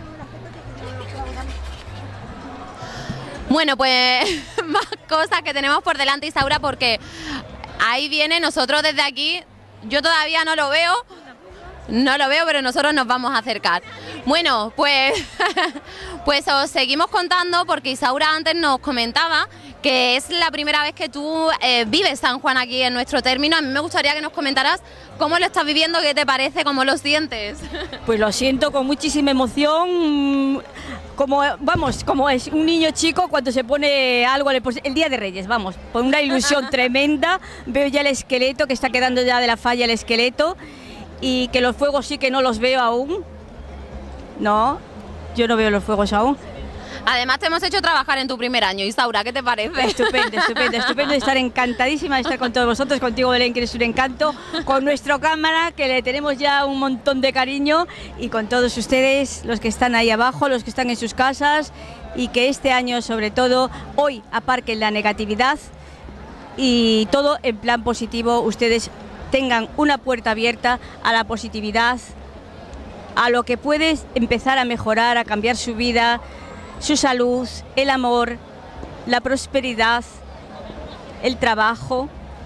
Bueno, pues más cosas que tenemos por delante, Isaura, porque ahí viene, nosotros desde aquí, yo todavía no lo veo, pero nosotros nos vamos a acercar. Bueno, pues os seguimos contando porque Isaura antes nos comentaba que es la primera vez que tú vives San Juan aquí en nuestro término. A mí me gustaría que nos comentaras cómo lo estás viviendo, qué te parece, cómo lo sientes. Pues lo siento con muchísima emoción, como es un niño chico cuando se pone algo, el Día de Reyes, vamos, con una ilusión tremenda. Veo ya el esqueleto, que está quedando ya de la falla el esqueleto, y que los fuegos sí que no los veo aún. No, yo no veo los fuegos aún. Además te hemos hecho trabajar en tu primer año. Isaura, ¿qué te parece? Estupendo, estupendo, estupendo. Estar encantadísima de estar con todos vosotros, contigo Belén, que eres un encanto, con nuestro cámara, que le tenemos ya un montón de cariño, y con todos ustedes, los que están ahí abajo, los que están en sus casas, y que este año, sobre todo, hoy aparquen la negatividad y todo en plan positivo. Ustedes tengan una puerta abierta a la positividad, a lo que puede empezar a mejorar, a cambiar su vida, su salud, el amor, la prosperidad, el trabajo.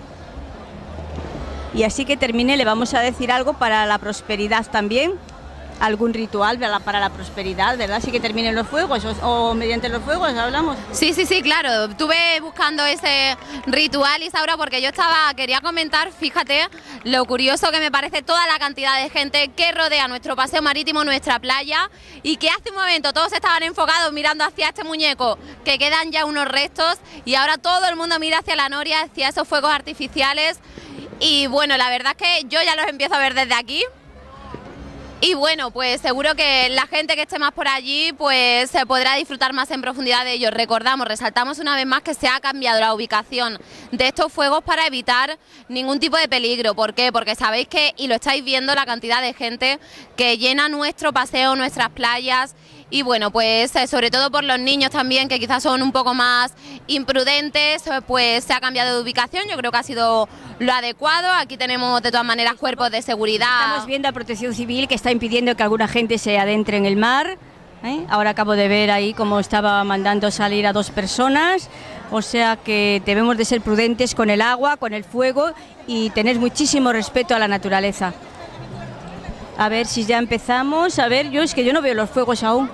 Y así que termine, le vamos a decir algo para la prosperidad también, algún ritual para la prosperidad, ¿verdad? Así que terminen los fuegos, o mediante los fuegos hablamos. Sí, claro. Estuve buscando ese ritual, Isaura, porque yo quería comentar, fíjate, lo curioso que me parece toda la cantidad de gente que rodea nuestro paseo marítimo, nuestra playa, y que hace un momento todos estaban enfocados mirando hacia este muñeco, que quedan ya unos restos, y ahora todo el mundo mira hacia la noria, hacia esos fuegos artificiales. Y bueno, la verdad es que yo ya los empiezo a ver desde aquí. Y bueno, pues seguro que la gente que esté más por allí pues se podrá disfrutar más en profundidad de ellos. Resaltamos una vez más que se ha cambiado la ubicación de estos fuegos para evitar ningún tipo de peligro. ¿Por qué? Porque sabéis que, y lo estáis viendo, la cantidad de gente que llena nuestro paseo, nuestras playas. Y bueno, pues sobre todo por los niños también, que quizás son un poco más imprudentes, pues se ha cambiado de ubicación. Yo creo que ha sido lo adecuado. Aquí tenemos de todas maneras cuerpos de seguridad. Estamos viendo a Protección Civil, que está impidiendo que alguna gente se adentre en el mar. Ahora acabo de ver ahí cómo estaba mandando salir a 2 personas. O sea que debemos de ser prudentes con el agua, con el fuego, y tener muchísimo respeto a la naturaleza. A ver si ya empezamos. A ver, es que yo no veo los fuegos aún.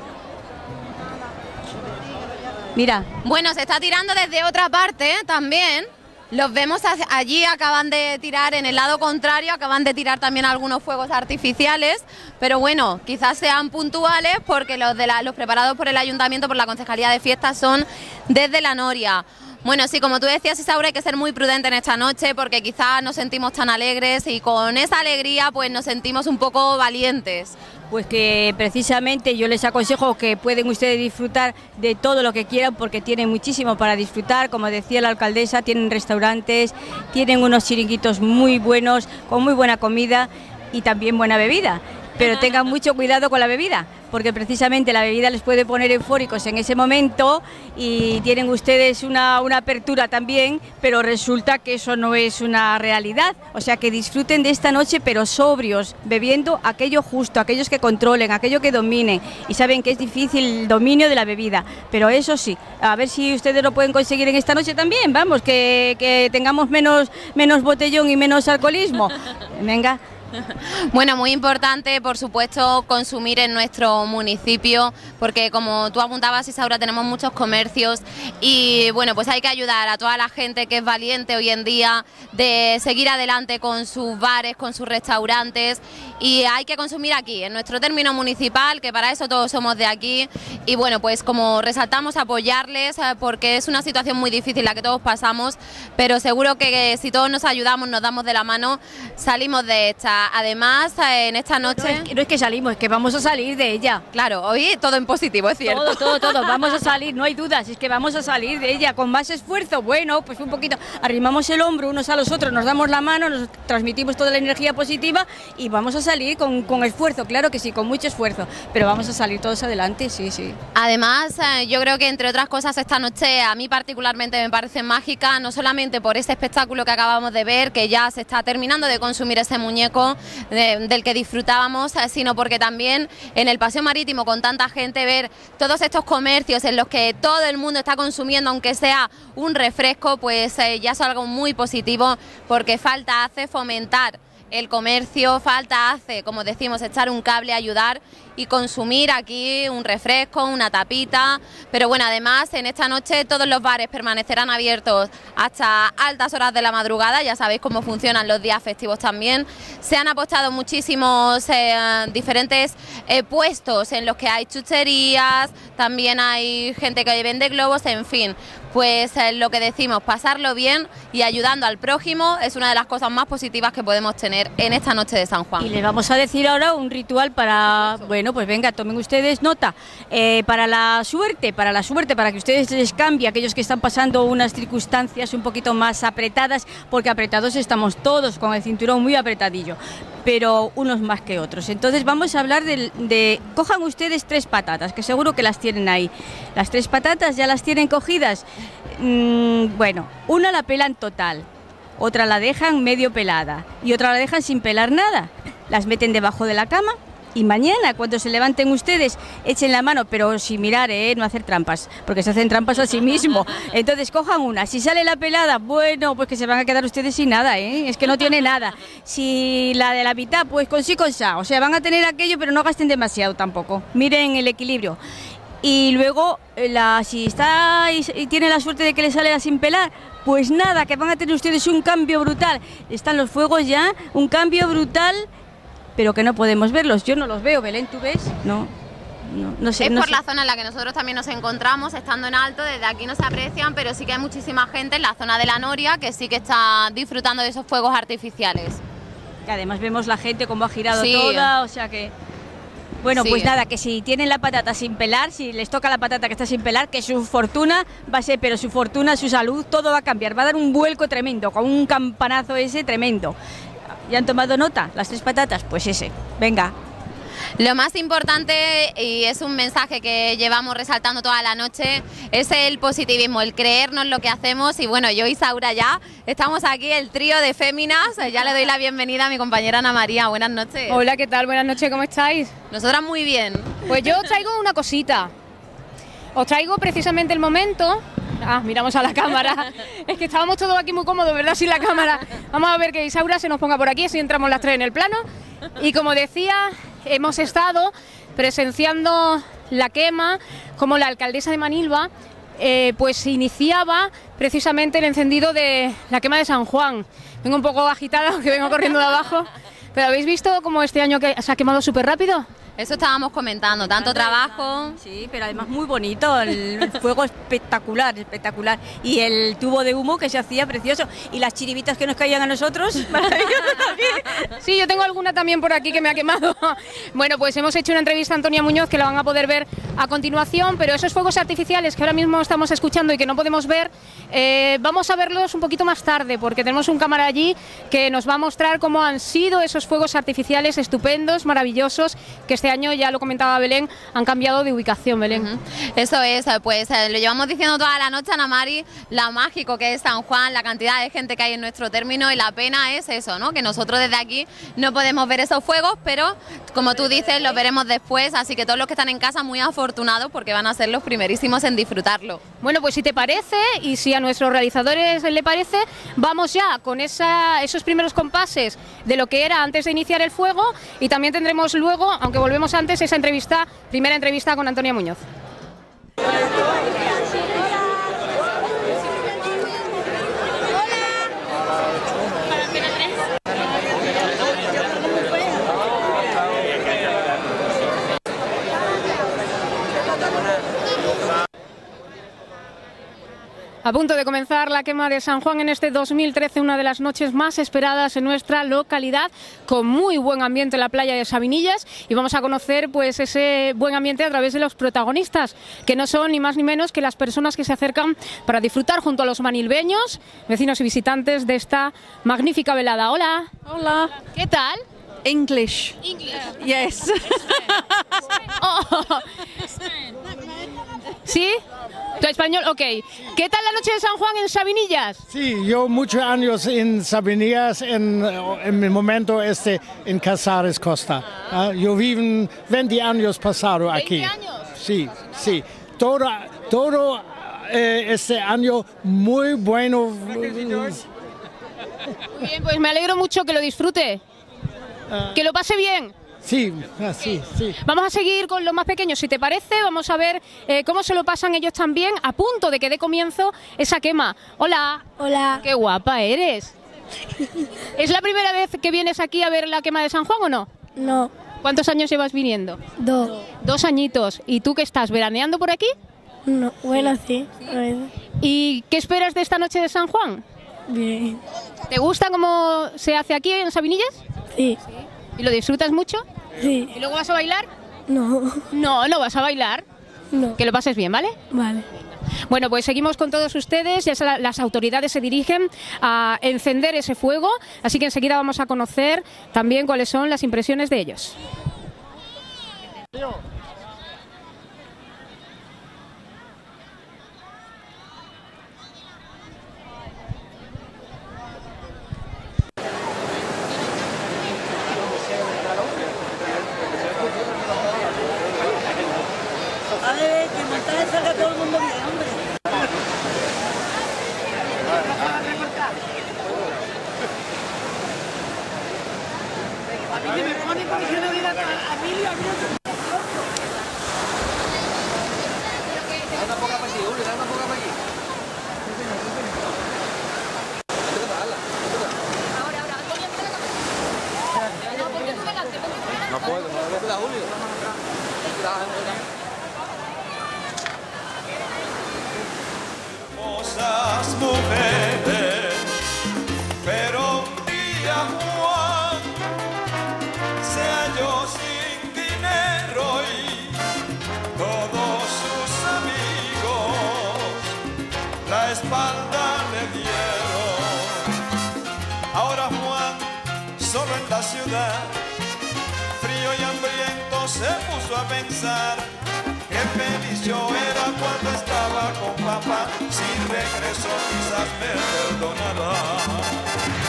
Mira. Bueno, se está tirando desde otra parte también. Los vemos allí, acaban de tirar en el lado contrario, acaban de tirar también algunos fuegos artificiales, pero bueno, quizás sean puntuales porque los preparados por el Ayuntamiento, por la Concejalía de Fiestas, son desde la noria. Bueno, sí, como tú decías, Isaura, hay que ser muy prudente en esta noche porque quizás nos sentimos tan alegres y con esa alegría pues nos sentimos un poco valientes. Pues que precisamente yo les aconsejo que pueden ustedes disfrutar de todo lo que quieran porque tienen muchísimo para disfrutar. Como decía la alcaldesa, tienen restaurantes, tienen unos chiringuitos muy buenos, con muy buena comida y también buena bebida. Pero tengan mucho cuidado con la bebida, porque precisamente la bebida les puede poner eufóricos en ese momento y tienen ustedes una apertura también, pero resulta que eso no es una realidad. O sea, que disfruten de esta noche, pero sobrios, bebiendo aquello justo, aquellos que controlen, aquello que dominen. Y saben que es difícil el dominio de la bebida, pero eso sí, a ver si ustedes lo pueden conseguir en esta noche también. Vamos, que tengamos menos botellón y menos alcoholismo. Venga. Bueno, muy importante, por supuesto, consumir en nuestro municipio, porque como tú apuntabas, Isaura, tenemos muchos comercios y bueno, pues hay que ayudar a toda la gente que es valiente hoy en día de seguir adelante con sus bares, con sus restaurantes, y hay que consumir aquí, en nuestro término municipal, que para eso todos somos de aquí. Y bueno, pues como resaltamos, apoyarles, porque es una situación muy difícil la que todos pasamos, pero seguro que si todos nos ayudamos, nos damos de la mano, salimos de esta. Además, en esta noche... No es que salimos, es que vamos a salir de ella. Claro, hoy todo en positivo, es cierto. Todo, vamos a salir, no hay dudas, es que vamos a salir de ella con más esfuerzo. Bueno, pues un poquito, arrimamos el hombro unos a los otros, nos damos la mano, nos transmitimos toda la energía positiva y vamos a salir con esfuerzo, claro que sí, con mucho esfuerzo, pero vamos a salir todos adelante, sí. Además, yo creo que entre otras cosas esta noche a mí particularmente me parece mágica, no solamente por ese espectáculo que acabamos de ver, que ya se está terminando de consumir ese muñeco del que disfrutábamos, sino porque también en el paseo marítimo, con tanta gente, ver todos estos comercios en los que todo el mundo está consumiendo, aunque sea un refresco, pues ya es algo muy positivo, porque falta hace fomentar el comercio, falta hace, como decimos, echar un cable, ayudar y consumir aquí un refresco, una tapita. Pero bueno, además en esta noche todos los bares permanecerán abiertos hasta altas horas de la madrugada. Ya sabéis cómo funcionan los días festivos también. Se han apostado muchísimos diferentes puestos en los que hay chucherías, también hay gente que vende globos, en fin. Pues lo que decimos, pasarlo bien y ayudando al prójimo es una de las cosas más positivas que podemos tener en esta noche de San Juan. Y les vamos a decir ahora un ritual para, bueno, Bueno, pues venga, tomen ustedes nota. Para la suerte, para que ustedes les cambie, aquellos que están pasando unas circunstancias un poquito más apretadas, porque apretados estamos todos, con el cinturón muy apretadillo, pero unos más que otros. Entonces vamos a hablar cojan ustedes 3 patatas, que seguro que las tienen ahí. Las 3 patatas ya las tienen cogidas. Bueno, una la pelan total, otra la dejan medio pelada y otra la dejan sin pelar nada. Las meten debajo de la cama y mañana, cuando se levanten ustedes, echen la mano, pero sin mirar, no hacer trampas, porque se hacen trampas a sí mismo. Entonces cojan una, si sale la pelada, bueno, pues que se van a quedar ustedes sin nada, es que no tiene nada. Si la de la mitad, pues con sí con sa, o sea, van a tener aquello, pero no gasten demasiado tampoco. Miren el equilibrio. Y luego, si está y tiene la suerte de que le sale sin pelar, pues nada, que van a tener ustedes un cambio brutal. Están los fuegos ya, un cambio brutal, pero que no podemos verlos. Yo no los veo, Belén, ¿tú ves? No sé. Es no por sé. la zona en la que nosotros también nos encontramos, estando en alto, desde aquí no se aprecian, pero sí que hay muchísima gente en la zona de la Noria que sí que está disfrutando de esos fuegos artificiales. Y además vemos la gente cómo ha girado Sí. toda, o sea que... Bueno, Sí. pues nada, que si tienen la patata sin pelar, si les toca la patata que está sin pelar, que su fortuna va a ser, pero su fortuna, su salud, todo va a cambiar, va a dar un vuelco tremendo, con un campanazo ese tremendo. ¿Ya han tomado nota? Las 3 patatas, pues ese, venga. Lo más importante, y es un mensaje que llevamos resaltando toda la noche, es el positivismo, el creernos lo que hacemos. Y bueno, yo y Saura ya estamos aquí, el trío de féminas. Ya le doy la bienvenida a mi compañera Ana María. Buenas noches. Hola, ¿qué tal? Buenas noches, ¿cómo estáis? Nosotras muy bien. Pues yo os traigo una cosita. Os traigo precisamente el momento... miramos a la cámara. Es que estábamos todos aquí muy cómodos, ¿verdad? Sin la cámara. Vamos a ver que Isaura se nos ponga por aquí, así entramos las 3 en el plano. Y como decía, hemos estado presenciando la quema, como la alcaldesa de Manilva pues iniciaba precisamente el encendido de la quema de San Juan. Vengo un poco agitada, porque vengo corriendo de abajo. Pero ¿habéis visto cómo este año se ha quemado súper rápido? Eso estábamos comentando, tanto trabajo. Sí, pero además muy bonito, el fuego espectacular, espectacular. Y el tubo de humo que se hacía precioso. Y las chiribitas que nos caían a nosotros, maravilloso también. Sí, yo tengo alguna también por aquí que me ha quemado. Bueno, pues hemos hecho una entrevista a Antonia Muñoz, que la van a poder ver a continuación, pero esos fuegos artificiales que ahora mismo estamos escuchando y que no podemos ver, vamos a verlos un poquito más tarde, porque tenemos un cámara allí que nos va a mostrar cómo han sido esos fuegos artificiales estupendos, maravillosos, que este año, ya lo comentaba Belén, han cambiado de ubicación, Belén. Eso es, pues lo llevamos diciendo toda la noche, Ana Mari, lo mágico que es San Juan, la cantidad de gente que hay en nuestro término, y la pena es eso, ¿no? Que nosotros desde aquí no podemos ver esos fuegos, pero como tú dices, los veremos después, así que todos los que están en casa muy afortunados, porque van a ser los primerísimos en disfrutarlo. Bueno, pues si te parece, y si a nuestros realizadores le parece, vamos ya con esos primeros compases de lo que era antes de iniciar el fuego, y también tendremos luego, aunque volvemos antes, esa primera entrevista con Antonia Muñoz. A punto de comenzar la quema de San Juan en este 2013, una de las noches más esperadas en nuestra localidad, con muy buen ambiente en la playa de Sabinillas, y vamos a conocer pues ese buen ambiente a través de los protagonistas, que no son ni más ni menos que las personas que se acercan para disfrutar junto a los manilbeños, vecinos y visitantes de esta magnífica velada. Hola. Hola. ¿Qué tal? English. Yes. Oh. ¿Sí? ¿Tu español? Ok. ¿Qué tal la noche de San Juan en Sabinillas? Sí, yo muchos años en Sabinillas, en el momento en Casares Costa. Yo vivo 20 años pasado aquí. ¿20 años? Sí, sí. Todo este año muy bueno. Muy bien, pues me alegro mucho que lo disfrute. Que lo pase bien. Sí, sí, sí. Vamos a seguir con los más pequeños, si te parece. Vamos a ver cómo se lo pasan ellos también, a punto de que dé comienzo esa quema. Hola. Hola. Qué guapa eres. ¿Es la primera vez que vienes aquí a ver la quema de San Juan o no? No. ¿Cuántos años llevas viniendo? 2. 2 añitos. ¿Y tú qué estás, veraneando por aquí? No. Bueno, sí. A ver. ¿Y qué esperas de esta noche de San Juan? Bien. ¿Te gusta cómo se hace aquí en Sabinillas? Sí. ¿Y lo disfrutas mucho? Sí. ¿Y luego vas a bailar? No. No, no vas a bailar. No. Que lo pases bien, ¿vale? Vale. Bueno, pues seguimos con todos ustedes. Ya las autoridades se dirigen a encender ese fuego, así que enseguida vamos a conocer también cuáles son las impresiones de ellos. A ver, que el montaje salga todo el mundo bien, hombre. A mí que me pone para que no diga a Emilio, Una poca para aquí, Uli, dale una poca para aquí. No puedo, cuidado, Uli. Hermosas mujeres, pero un día Juan se halló sin dinero y todos sus amigos la espalda le dieron. Ahora Juan, solo en la ciudad, frío y hambriento, se puso a pensar qué feliz yo era cuando estaba con papá. Si regreso quizás me perdonará.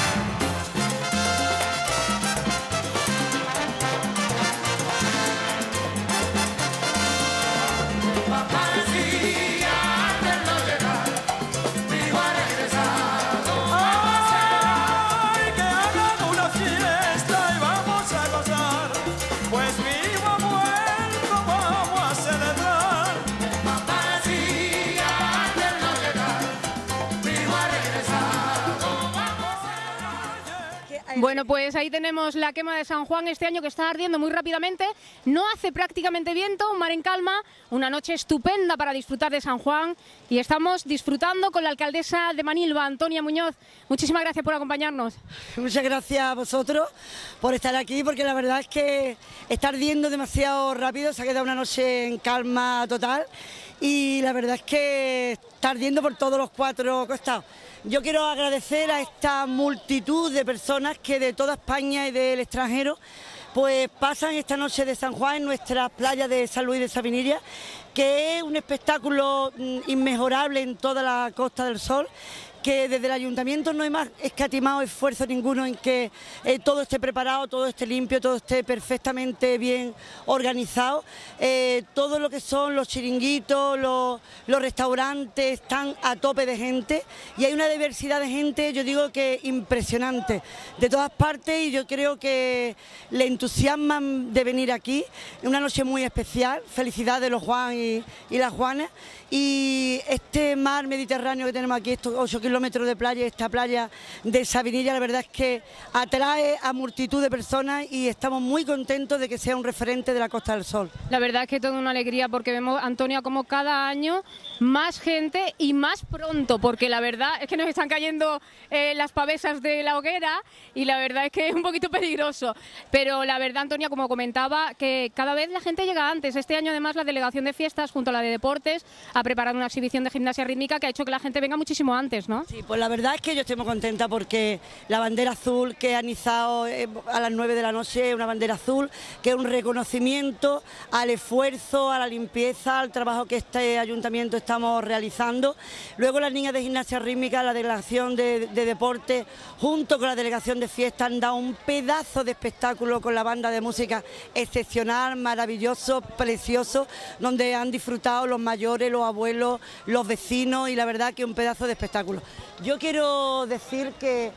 Bueno, pues ahí tenemos la quema de San Juan este año, que está ardiendo muy rápidamente. No hace prácticamente viento, un mar en calma, una noche estupenda para disfrutar de San Juan. Y estamos disfrutando con la alcaldesa de Manilva, Antonia Muñoz. Muchísimas gracias por acompañarnos. Muchas gracias a vosotros por estar aquí, porque la verdad es que está ardiendo demasiado rápido, se ha quedado una noche en calma total y la verdad es que está ardiendo por todos los cuatro costados. Yo quiero agradecer a esta multitud de personas que de toda España y del extranjero pues pasan esta noche de San Juan en nuestras playas de San Luis de Sabinilla, que es un espectáculo inmejorable en toda la Costa del Sol, que desde el ayuntamiento no hemos escatimado esfuerzo ninguno en que todo esté preparado, todo esté limpio, todo esté perfectamente bien organizado. Todo lo que son los chiringuitos, los restaurantes están a tope de gente y hay una diversidad de gente, yo digo que impresionante, de todas partes, y yo creo que le entusiasman de venir aquí. Una noche muy especial, felicidades los Juan y las Juanas. Y este mar Mediterráneo que tenemos aquí, estos 8 kilómetros de playa, esta playa de Sabinilla, la verdad es que atrae a multitud de personas y estamos muy contentos de que sea un referente de la Costa del Sol. La verdad es que toda una alegría, porque vemos, Antonia, como cada año más gente y más pronto, porque la verdad es que nos están cayendo las pavesas de la hoguera y la verdad es que es un poquito peligroso. Pero la verdad, Antonia, como comentaba, que cada vez la gente llega antes. Este año además la Delegación de Fiestas junto a la de Deportes ha preparado una exhibición de gimnasia rítmica que ha hecho que la gente venga muchísimo antes, ¿no? Sí, pues la verdad es que yo estoy muy contenta porque la bandera azul que han izado a las 9 de la noche es una bandera azul, que es un reconocimiento al esfuerzo, a la limpieza, al trabajo que este ayuntamiento estamos realizando. Luego las niñas de gimnasia rítmica, la Delegación de Deportes, junto con la Delegación de Fiestas, han dado un pedazo de espectáculo con la banda de música excepcional, maravilloso, precioso, donde han disfrutado los mayores, los abuelos, los vecinos, y la verdad que un pedazo de espectáculo. Yo quiero decir que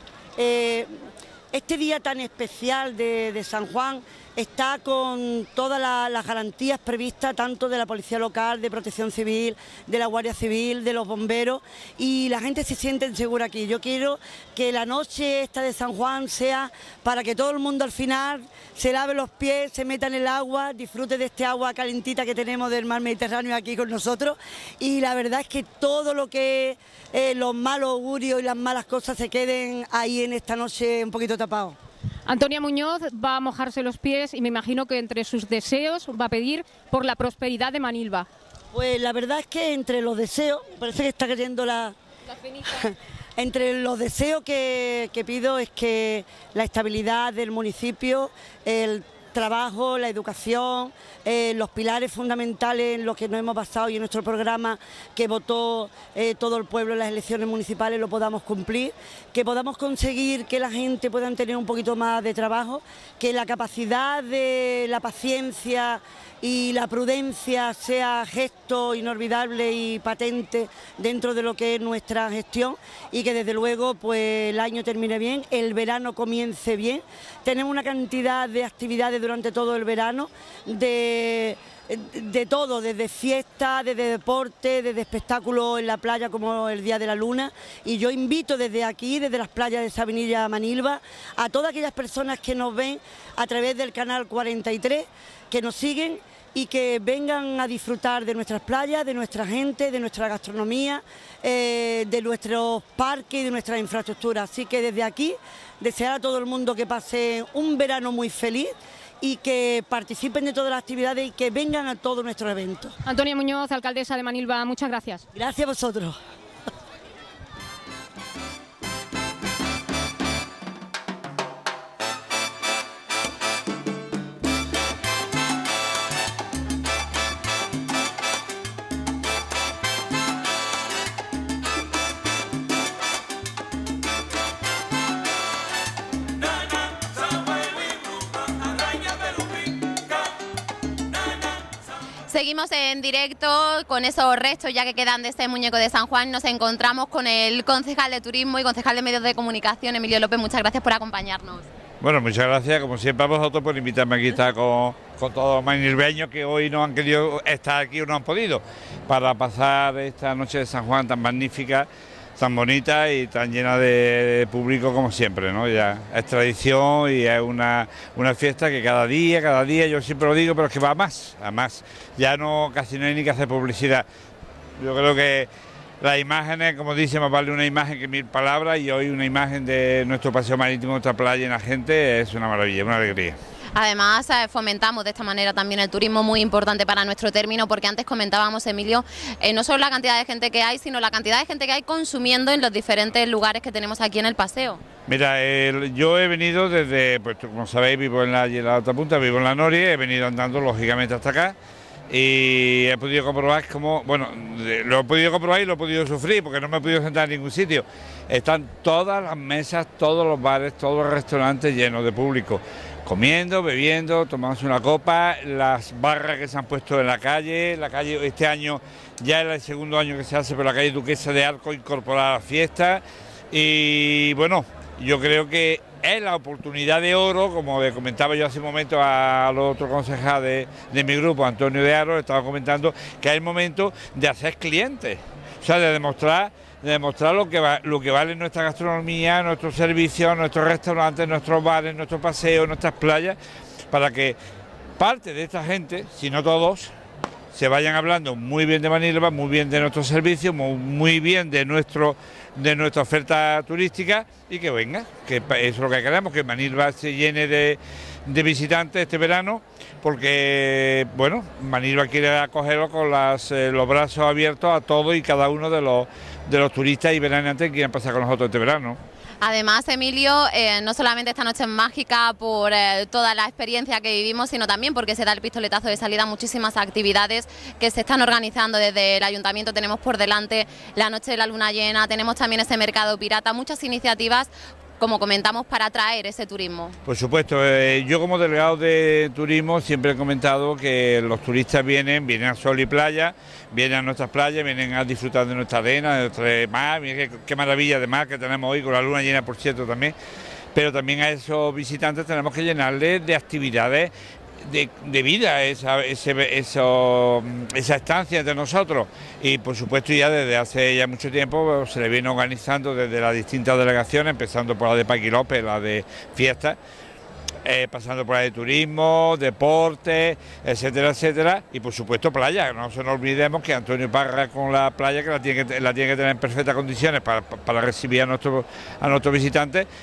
este día tan especial de San Juan está con todas las garantías previstas, tanto de la Policía Local, de Protección Civil, de la Guardia Civil, de los bomberos, y la gente se siente segura aquí. Yo quiero que la noche esta de San Juan sea para que todo el mundo al final se lave los pies, se meta en el agua, disfrute de este agua calentita que tenemos del mar Mediterráneo aquí con nosotros, y la verdad es que todo lo que los malos augurios y las malas cosas se queden ahí en esta noche un poquito tapados. Antonia Muñoz va a mojarse los pies y me imagino que entre sus deseos va a pedir por la prosperidad de Manilva. Pues la verdad es que entre los deseos, parece que está cayendo la entre los deseos que pido es que la estabilidad del municipio, el trabajo, la educación, los pilares fundamentales en los que nos hemos basado y en nuestro programa que votó todo el pueblo en las elecciones municipales lo podamos cumplir, que podamos conseguir que la gente pueda tener un poquito más de trabajo, que la capacidad de la paciencia y la prudencia sea gesto inolvidable y patente dentro de lo que es nuestra gestión y que desde luego pues el año termine bien, el verano comience bien. Tenemos una cantidad de actividades durante todo el verano, de todo, desde fiestas, desde deporte, desde espectáculos en la playa como el Día de la Luna, y yo invito desde aquí, desde las playas de Sabinilla a Manilva, a todas aquellas personas que nos ven a través del canal 43, que nos siguen y que vengan a disfrutar de nuestras playas, de nuestra gente, de nuestra gastronomía, de nuestros parques y de nuestras infraestructuras. Así que desde aquí, desear a todo el mundo que pase un verano muy feliz y que participen de todas las actividades y que vengan a todos nuestros eventos. Antonia Muñoz, alcaldesa de Manilva, muchas gracias. Gracias a vosotros. Seguimos en directo con esos restos ya que quedan de este muñeco de San Juan. Nos encontramos con el concejal de Turismo y concejal de Medios de Comunicación, Emilio López. Muchas gracias por acompañarnos. Bueno, muchas gracias, como siempre, a vosotros por invitarme aquí a estar con todos los manilveños que hoy no han querido estar aquí o no han podido, para pasar esta noche de San Juan tan magnífica, tan bonita y tan llena de público como siempre, ¿no? Ya es tradición y es una fiesta que cada día, yo siempre lo digo, pero es que va a más. Ya no, casi no hay ni que hacer publicidad. Yo creo que las imágenes, como dice, más vale una imagen que 1000 palabras, y hoy una imagen de nuestro paseo marítimo, nuestra playa en la gente, es una maravilla, una alegría. Además, fomentamos de esta manera también el turismo, muy importante para nuestro término, porque antes comentábamos, Emilio, no solo la cantidad de gente que hay, sino la cantidad de gente que hay consumiendo en los diferentes lugares que tenemos aquí en el paseo. Mira, yo he venido desde, pues como sabéis, vivo en la otra punta, vivo en la Noria, he venido andando lógicamente hasta acá, y he podido comprobar cómo, bueno, lo he podido comprobar y lo he podido sufrir, porque no me he podido sentar en ningún sitio. Están todas las mesas, todos los bares, todos los restaurantes llenos de público, comiendo, bebiendo, tomándose una copa, las barras que se han puesto en la calle este año ya es el segundo año que se hace por la calle Duquesa de Arco, incorporada a la fiesta, y bueno, yo creo que es la oportunidad de oro, como le comentaba yo hace un momento al otro concejal de mi grupo, Antonio de Aro, estaba comentando que es el momento de hacer clientes, o sea, de demostrar lo que vale nuestra gastronomía, nuestros servicios, nuestros restaurantes, nuestros bares, nuestros paseos, nuestras playas, para que parte de esta gente, si no todos, se vayan hablando muy bien de Manilva, muy bien de nuestros servicios, muy bien de nuestra oferta turística, y que venga, que eso es lo que queremos, que Manilva se llene de visitantes este verano, porque bueno, Manilva quiere acogerlo con los brazos abiertos a todos y cada uno de los turistas y veraneantes que quieran pasar con nosotros este verano. Además, Emilio, no solamente esta noche es mágica por toda la experiencia que vivimos, sino también porque se da el pistoletazo de salida a muchísimas actividades que se están organizando desde el Ayuntamiento. Tenemos por delante la Noche de la Luna Llena, tenemos también ese mercado pirata, muchas iniciativas, como comentamos, para atraer ese turismo. Por supuesto, Yo como delegado de turismo siempre he comentado que los turistas vienen a sol y playa, vienen a nuestras playas, vienen a disfrutar de nuestra arena, de nuestro mar, mira qué maravilla de mar que tenemos hoy, con la luna llena, por cierto, también, pero también a esos visitantes tenemos que llenarles de actividades de vida, esa estancia entre nosotros, y por supuesto ya desde hace ya mucho tiempo se le viene organizando desde las distintas delegaciones, empezando por la de Paqui López, la de fiestas, pasando por la de turismo, deporte, etcétera, etcétera, y por supuesto playa. No se nos olvidemos que Antonio Parra con la playa, que la tiene que tener en perfectas condiciones para recibir a nuestros visitantes,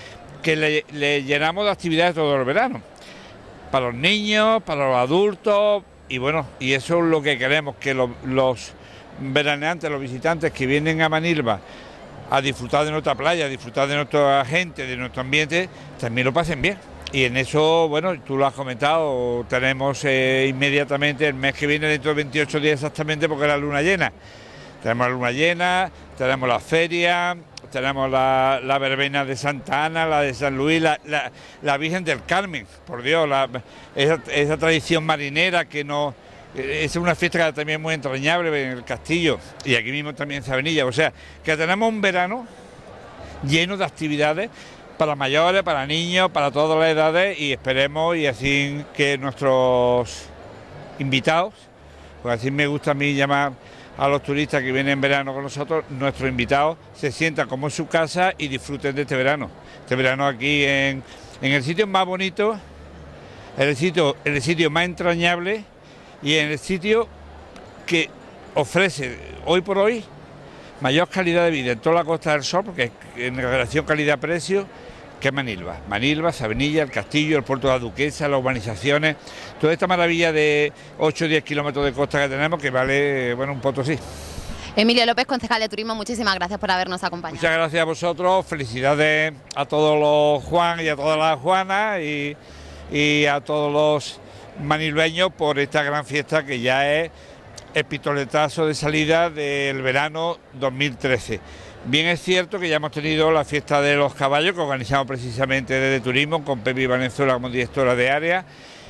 que le llenamos de actividades todo el verano. Para los niños, para los adultos, y bueno, y eso es lo que queremos, que los veraneantes, los visitantes que vienen a Manilva a disfrutar de nuestra playa, a disfrutar de nuestra gente, de nuestro ambiente, también lo pasen bien. Y en eso, bueno, tú lo has comentado, tenemos inmediatamente el mes que viene, dentro de 28 días exactamente, porque es la luna llena. Tenemos la luna llena, tenemos la feria, tenemos la verbena de Santa Ana, la de San Luis, la Virgen del Carmen, por Dios, esa tradición marinera que no... Es una fiesta también muy entrañable en el castillo y aquí mismo también en Sabenilla. O sea, que tenemos un verano lleno de actividades para mayores, para niños, para todas las edades y esperemos y así que nuestros invitados, pues así me gusta a mí llamar a los turistas que vienen en verano con nosotros, nuestros invitados se sientan como en su casa y disfruten de este verano. Este verano aquí en el sitio más bonito, en el sitio más entrañable y en el sitio que ofrece hoy por hoy mayor calidad de vida en toda la Costa del Sol, porque en relación calidad-precio, que es Manilva. Manilva, Sabenilla, el Castillo, el Puerto de la Duquesa, las urbanizaciones, toda esta maravilla de 8 o 10 kilómetros de costa que tenemos, que vale, bueno, un Potosí. Emilio López, concejal de Turismo, muchísimas gracias por habernos acompañado. Muchas gracias a vosotros, felicidades a todos los Juan y a todas las Juanas y a todos los manilveños por esta gran fiesta que ya es el pistoletazo de salida del verano 2013. Bien es cierto que ya hemos tenido la fiesta de los caballos que organizamos precisamente desde Turismo con Pepi Valenzuela como directora de área,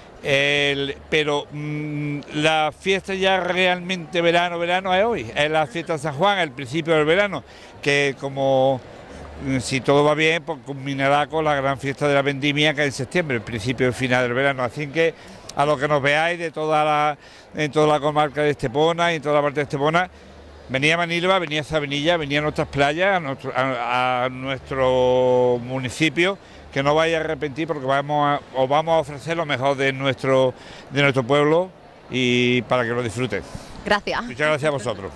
pero la fiesta ya realmente verano es hoy, es la fiesta de San Juan, el principio del verano, que como si todo va bien, pues culminará con la gran fiesta de la vendimia que es en septiembre, el principio y final del verano. Así que a los que nos veáis en toda la comarca de Estepona y en toda la parte de Estepona, venía a Manilva, venía a Sabenilla, venía a nuestras playas, a nuestro municipio, que no vaya a arrepentir porque vamos a ofrecer lo mejor de nuestro pueblo y para que lo disfruten. Gracias. Muchas gracias a vosotros.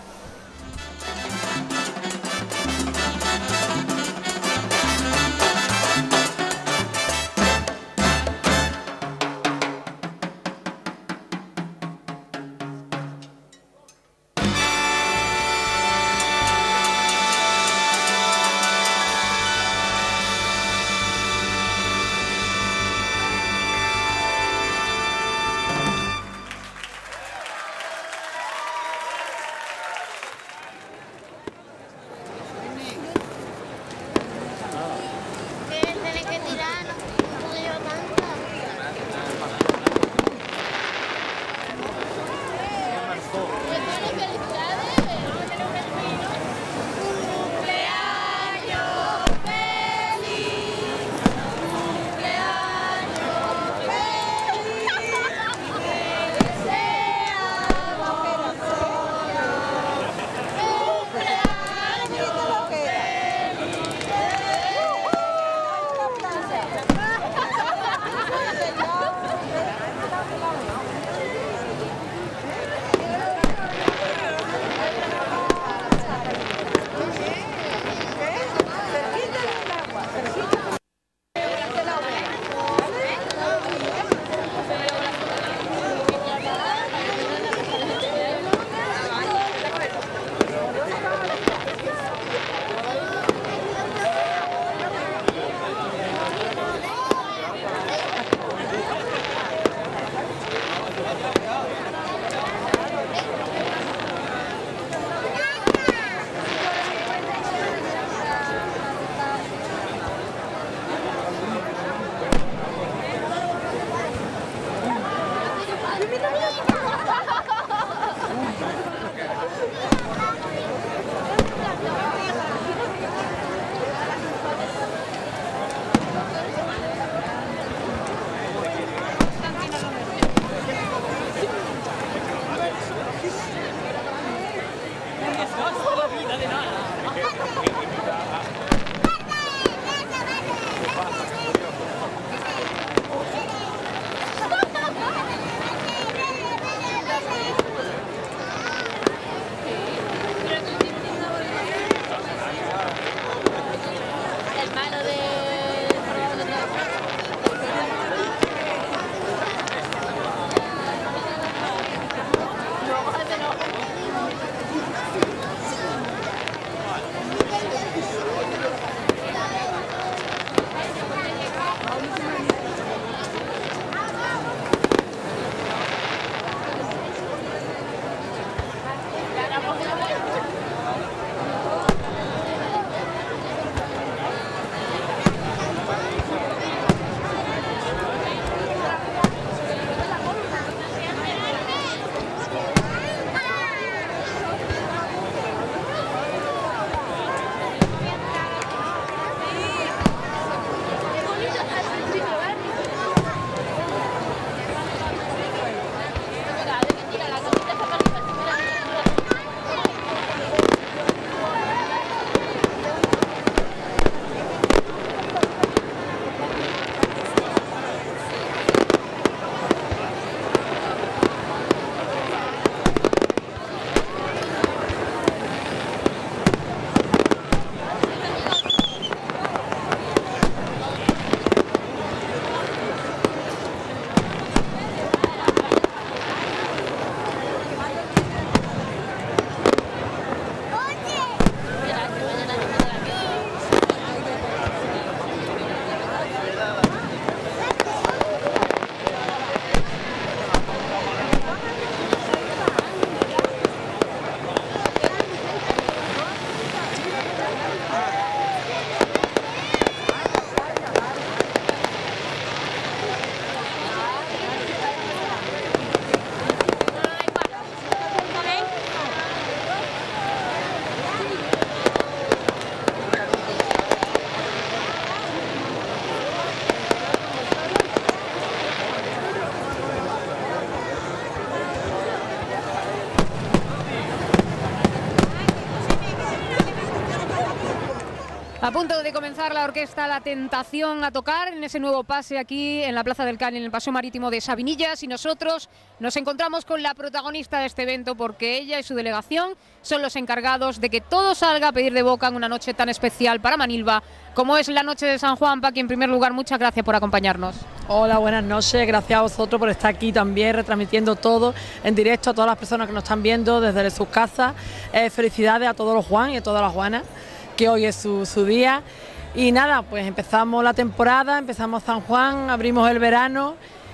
A punto de comenzar la orquesta La Tentación a tocar en ese nuevo pase aquí en la Plaza del Cali, en el Paseo Marítimo de Sabinillas, y nosotros nos encontramos con la protagonista de este evento porque ella y su delegación son los encargados de que todo salga a pedir de boca en una noche tan especial para Manilva como es la noche de San Juan. Paqui, en primer lugar, muchas gracias por acompañarnos. Hola, buenas noches, gracias a vosotros por estar aquí también retransmitiendo todo en directo a todas las personas que nos están viendo desde sus casas. Felicidades a todos los Juan y a todas las Juanas, que hoy es su día. Y nada, pues empezamos la temporada, empezamos San Juan, abrimos el verano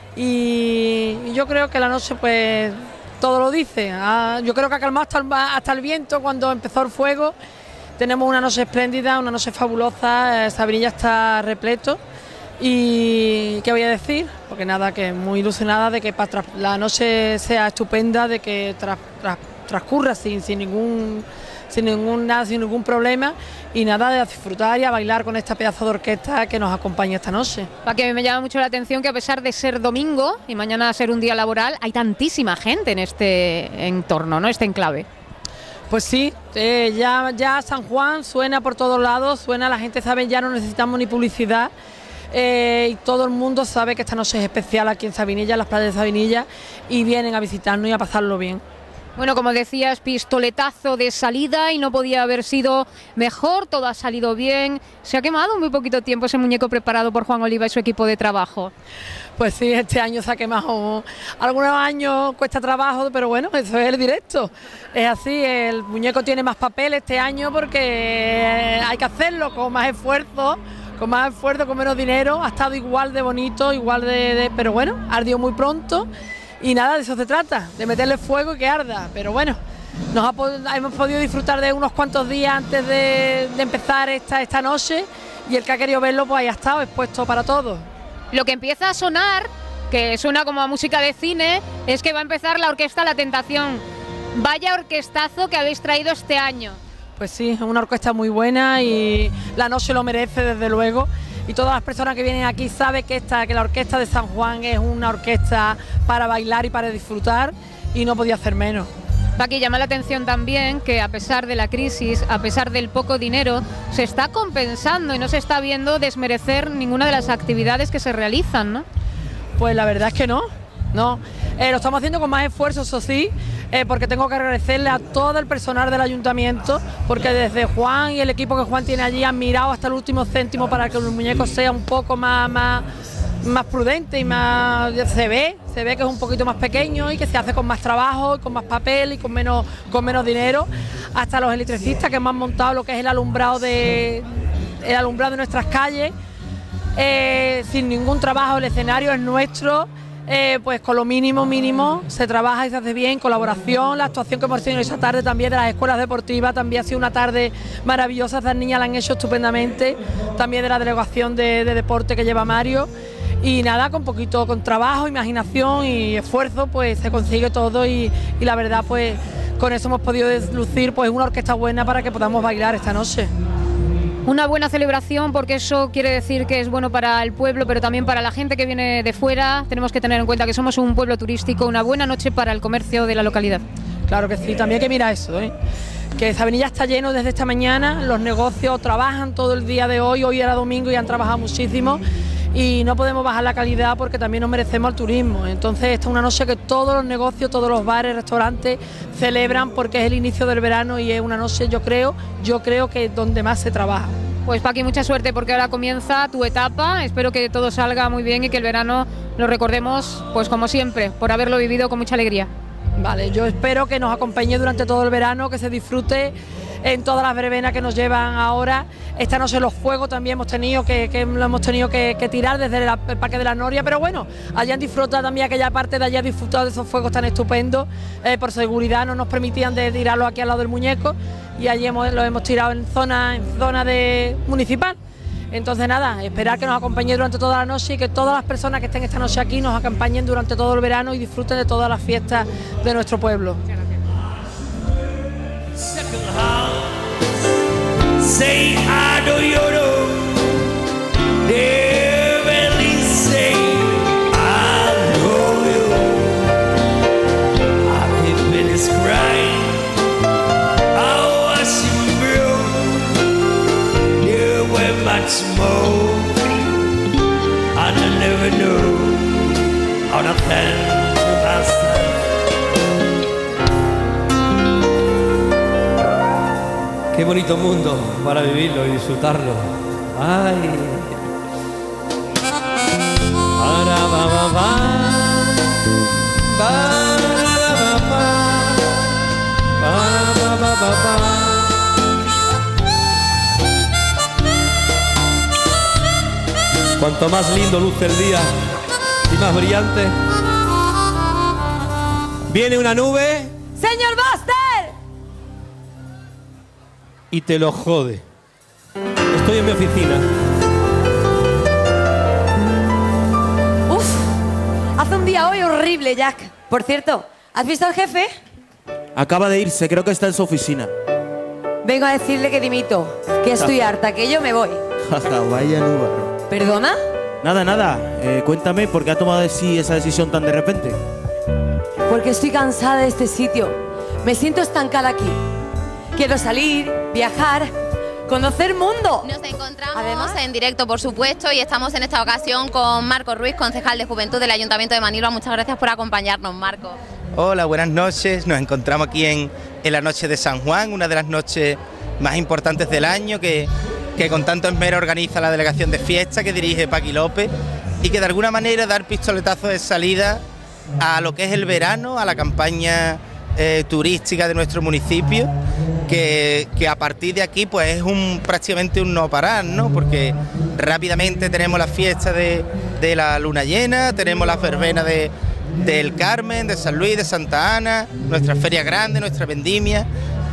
y yo creo que la noche pues todo lo dice. Yo creo que ha calmado hasta el viento cuando empezó el fuego. Tenemos una noche espléndida, una noche fabulosa, Sabinilla está repleto. Y ¿qué voy a decir? Porque nada, que muy ilusionada de que la noche sea estupenda, de que transcurra sin ningún problema y nada, de disfrutar y a bailar con esta pedazo de orquesta que nos acompaña esta noche. Que me llama mucho la atención que a pesar de ser domingo y mañana ser un día laboral, hay tantísima gente en este entorno, ¿no? Este enclave. Pues sí, ya San Juan suena por todos lados, suena, la gente sabe, ya no necesitamos ni publicidad. Y todo el mundo sabe que esta noche es especial aquí en Sabinillas, en las playas de Sabinillas, y vienen a visitarnos y a pasarlo bien. Bueno, como decías, pistoletazo de salida y no podía haber sido mejor, todo ha salido bien. Se ha quemado en muy poquito tiempo ese muñeco preparado por Juan Oliva y su equipo de trabajo. Pues sí, este año se ha quemado. Algunos años cuesta trabajo, pero bueno, eso es el directo. Es así, el muñeco tiene más papel este año porque hay que hacerlo con más esfuerzo, con menos dinero. Ha estado igual de bonito, pero bueno, ardió muy pronto. Y nada, de eso se trata, de meterle fuego y que arda. Pero bueno, hemos podido disfrutar de unos cuantos días antes de empezar esta noche, y el que ha querido verlo pues ahí ha estado expuesto para todos. Lo que empieza a sonar, que suena como a música de cine, es que va a empezar la orquesta La Tentación. Vaya orquestazo que habéis traído este año. Pues sí, es una orquesta muy buena y la noche lo merece desde luego. Y todas las personas que vienen aquí saben que la orquesta de San Juan es una orquesta para bailar y para disfrutar, y no podía hacer menos. Paqui, llama la atención también que a pesar de la crisis, a pesar del poco dinero, se está compensando y no se está viendo desmerecer ninguna de las actividades que se realizan, ¿no? Pues la verdad es que no. Lo estamos haciendo con más esfuerzo, eso sí, porque tengo que agradecerle a todo el personal del ayuntamiento, porque desde Juan y el equipo que Juan tiene allí han mirado hasta el último céntimo para que el muñeco sea un poco más prudente y más... Se ve que es un poquito más pequeño y que se hace con más trabajo, con más papel y con menos dinero. Hasta los electricistas que hemos montado lo que es el alumbrado de nuestras calles, sin ningún trabajo. El escenario es nuestro. Pues con lo mínimo se trabaja y se hace bien, colaboración. La actuación que hemos tenido esa tarde también de las escuelas deportivas también ha sido una tarde maravillosa, las niñas la han hecho estupendamente, también de la delegación de deporte que lleva Mario, y nada, con trabajo, imaginación y esfuerzo pues se consigue todo, y la verdad pues con eso hemos podido lucir pues una orquesta buena para que podamos bailar esta noche. Una buena celebración, porque eso quiere decir que es bueno para el pueblo, pero también para la gente que viene de fuera. Tenemos que tener en cuenta que somos un pueblo turístico, una buena noche para el comercio de la localidad. Claro que sí, también hay que mirar eso, que Sabinillas está lleno desde esta mañana, los negocios trabajan todo el día de hoy era domingo y han trabajado muchísimo, y no podemos bajar la calidad porque también nos merecemos el turismo. Entonces esta es una noche que todos los negocios, todos los bares, restaurantes celebran porque es el inicio del verano y es una noche, yo creo que es donde más se trabaja. Pues Paqui, mucha suerte porque ahora comienza tu etapa, espero que todo salga muy bien y que el verano lo recordemos pues como siempre, por haberlo vivido con mucha alegría. Vale, yo espero que nos acompañe durante todo el verano, que se disfrute en todas las verbenas que nos llevan ahora. Esta noche los fuegos también hemos tenido que tirar desde el Parque de la Noria, pero bueno, allá han disfrutado también aquella parte de allá, han disfrutado de esos fuegos tan estupendos. Por seguridad no nos permitían de tirarlos aquí al lado del muñeco, y allí los hemos tirado en zona municipal. Entonces nada, esperar que nos acompañe durante toda la noche y que todas las personas que estén esta noche aquí nos acompañen durante todo el verano y disfruten de todas las fiestas de nuestro pueblo. Say I know you know, never say I know you. I've been crying, I watch you grow. never knew how to thank myself. Qué bonito mundo para vivirlo y disfrutarlo. Ay. Para ba ba ba. Para ba ba. Para ba ba ba ba. Cuanto más lindo luce el día y más brillante. Viene una nube ¡Señor Buster! y te lo jode. Estoy en mi oficina. Uf, hace un día hoy horrible, Jack. Por cierto, ¿has visto al jefe? Acaba de irse, creo que está en su oficina. Vengo a decirle que dimito, que estoy harta, que yo me voy. Vaya número. ¿Perdona? Nada. Cuéntame, ¿por qué ha tomado esa decisión tan de repente? Porque estoy cansada de este sitio. Me siento estancada aquí. Quiero salir, viajar, conocer mundo. Nos encontramos en directo, por supuesto, y estamos en esta ocasión con Marco Ruiz, concejal de Juventud del Ayuntamiento de Manilva. Muchas gracias por acompañarnos, Marco. Hola, buenas noches. Nos encontramos aquí en la noche de San Juan, una de las noches más importantes del año que con tanto esmero organiza la delegación de fiesta que dirige Paqui López y que de alguna manera da el pistoletazo de salida a lo que es el verano, a la campaña turística de nuestro municipio, que a partir de aquí pues es prácticamente un no parar, ¿no? Porque rápidamente tenemos la fiesta de la luna llena, tenemos la verbena del Carmen, de San Luis, de Santa Ana, nuestra feria grande, nuestra vendimia,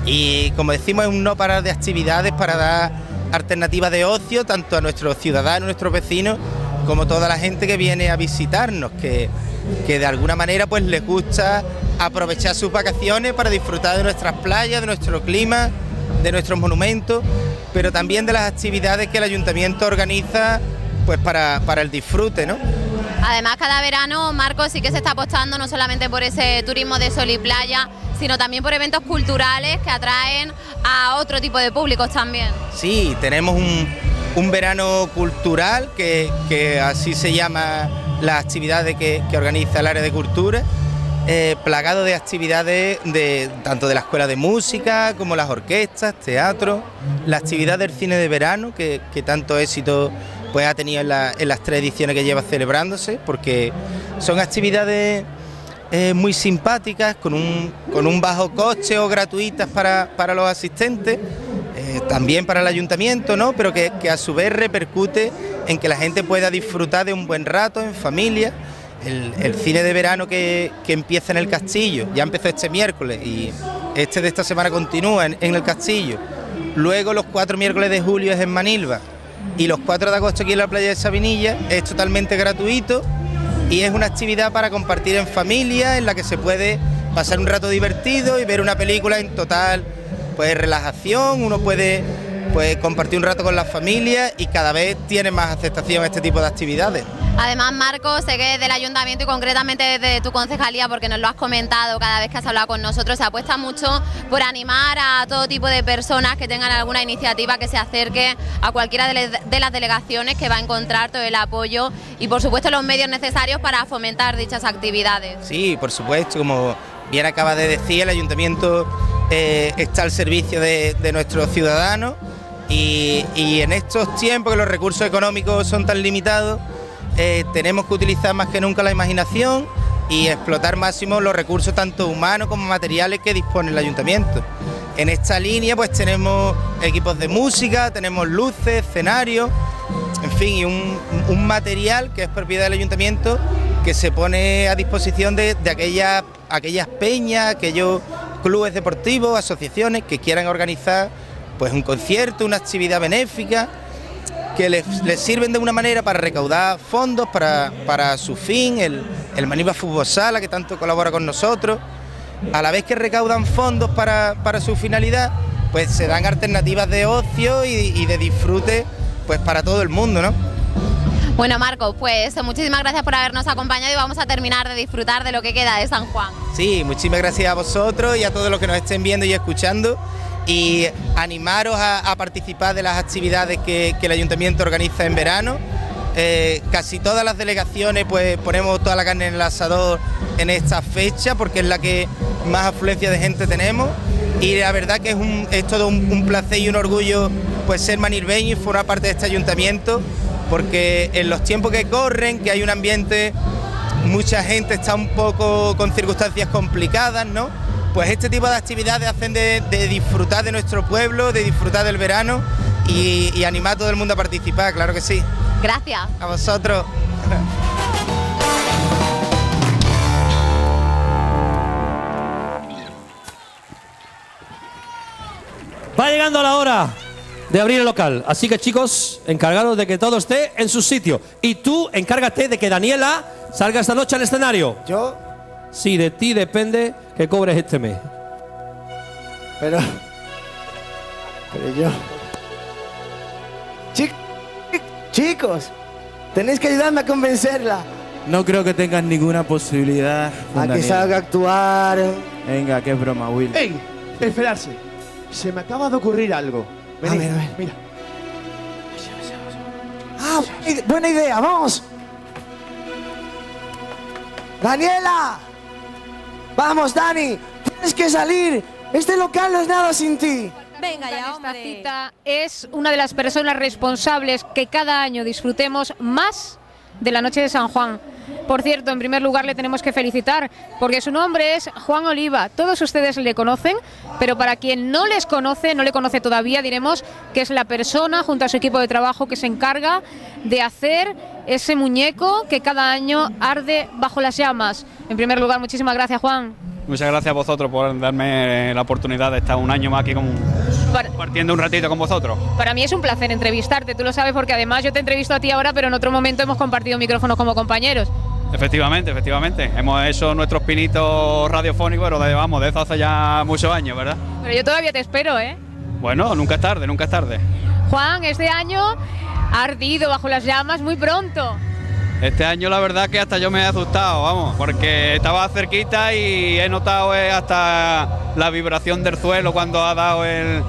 y como decimos es un no parar de actividades para dar alternativas de ocio tanto a nuestros ciudadanos, nuestros vecinos, como toda la gente que viene a visitarnos, que de alguna manera pues les gusta aprovechar sus vacaciones para disfrutar de nuestras playas, de nuestro clima, de nuestros monumentos, pero también de las actividades que el ayuntamiento organiza pues para el disfrute, ¿no? Además, cada verano, Marcos, sí que se está apostando no solamente por ese turismo de sol y playa, sino también por eventos culturales que atraen a otro tipo de públicos también. Sí, tenemos un verano cultural que así se llama las actividades que organiza el área de cultura, plagado de actividades tanto de la escuela de música como las orquestas, teatro, la actividad del cine de verano que tanto éxito pues ha tenido en las 3 ediciones que lleva celebrándose, porque son actividades muy simpáticas, con un bajo coste o gratuitas para los asistentes, también para el ayuntamiento, ¿no? Pero que a su vez repercute en que la gente pueda disfrutar de un buen rato en familia. El cine de verano que empieza en el Castillo, ya empezó este miércoles y de esta semana continúa en el Castillo. Luego los 4 miércoles de julio es en Manilva y los 4 de agosto aquí en la playa de Sabinilla es totalmente gratuito y es una actividad para compartir en familia, en la que se puede pasar un rato divertido y ver una película en total pues relajación. Uno puede pues compartir un rato con la familia y cada vez tiene más aceptación este tipo de actividades. Además, Marcos, sé que desde el ayuntamiento y concretamente desde tu concejalía, porque nos lo has comentado cada vez que has hablado con nosotros, se apuesta mucho por animar a todo tipo de personas que tengan alguna iniciativa que se acerque a cualquiera de las delegaciones, que va a encontrar todo el apoyo y por supuesto los medios necesarios para fomentar dichas actividades. Sí, por supuesto, como bien acaba de decir, el ayuntamiento está al servicio de nuestros ciudadanos y en estos tiempos que los recursos económicos son tan limitados, tenemos que utilizar más que nunca la imaginación y explotar máximo los recursos tanto humanos como materiales que dispone el ayuntamiento. En esta línea pues tenemos equipos de música, tenemos luces, escenarios, en fin, y un material que es propiedad del ayuntamiento que se pone a disposición de aquellas peñas, aquellos clubes deportivos, asociaciones que quieran organizar pues un concierto, una actividad benéfica, que les sirven de una manera para recaudar fondos para su fin, el Manilva Fútbol Sala, que tanto colabora con nosotros. A la vez que recaudan fondos para su finalidad, pues se dan alternativas de ocio y de disfrute pues para todo el mundo, ¿no? Bueno, Marcos, pues muchísimas gracias por habernos acompañado y vamos a terminar de disfrutar de lo que queda de San Juan. Sí, muchísimas gracias a vosotros y a todos los que nos estén viendo y escuchando, y animaros a participar de las actividades que el ayuntamiento organiza en verano. Casi todas las delegaciones pues ponemos toda la carne en el asador en esta fecha porque es la que más afluencia de gente tenemos y la verdad que es todo un placer y un orgullo pues ser manilveño y formar parte de este ayuntamiento porque en los tiempos que corren, que hay un ambiente, mucha gente está un poco con circunstancias complicadas, ¿no? Pues este tipo de actividades hacen de disfrutar de nuestro pueblo, de disfrutar del verano y animar a todo el mundo a participar, claro que sí. Gracias. A vosotros. Va llegando la hora de abrir el local. Así que, chicos, encargaros de que todo esté en su sitio. Y tú, encárgate de que Daniela salga esta noche al escenario. ¿Yo? Sí, de ti depende que cobres este mes. Pero yo... Chicos, tenéis que ayudarme a convencerla. No creo que tengas ninguna posibilidad. A que salga a actuar. Venga, qué broma, Will. ¡Ey! Esperarse. Se me acaba de ocurrir algo. Vení, A ver. mira. ¡Ah! Buena idea, vamos. ¡Daniela! ¡Vamos, Dani! ¡Tienes que salir! Este local no es nada sin ti. Venga ya, esta cita es una de las personas responsables que cada año disfrutemos más de la noche de San Juan. Por cierto, en primer lugar le tenemos que felicitar porque su nombre es Juan Oliva. Todos ustedes le conocen, pero para quien no les conoce, no le conoce todavía, diremos que es la persona junto a su equipo de trabajo que se encarga de hacer ese muñeco que cada año arde bajo las llamas. En primer lugar, muchísimas gracias, Juan. Muchas gracias a vosotros por darme la oportunidad de estar un año más aquí compartiendo un ratito con vosotros. Para mí es un placer entrevistarte, tú lo sabes, porque además yo te entrevisto a ti ahora, pero en otro momento hemos compartido micrófonos como compañeros. Efectivamente. Hemos hecho nuestros pinitos radiofónicos, pero de eso hace ya muchos años, ¿verdad? Pero yo todavía te espero, ¿eh? Bueno, nunca es tarde, nunca es tarde. Juan, este año ha ardido bajo las llamas muy pronto. Este año la verdad que hasta yo me he asustado, vamos, porque estaba cerquita y he notado hasta la vibración del suelo cuando ha dado el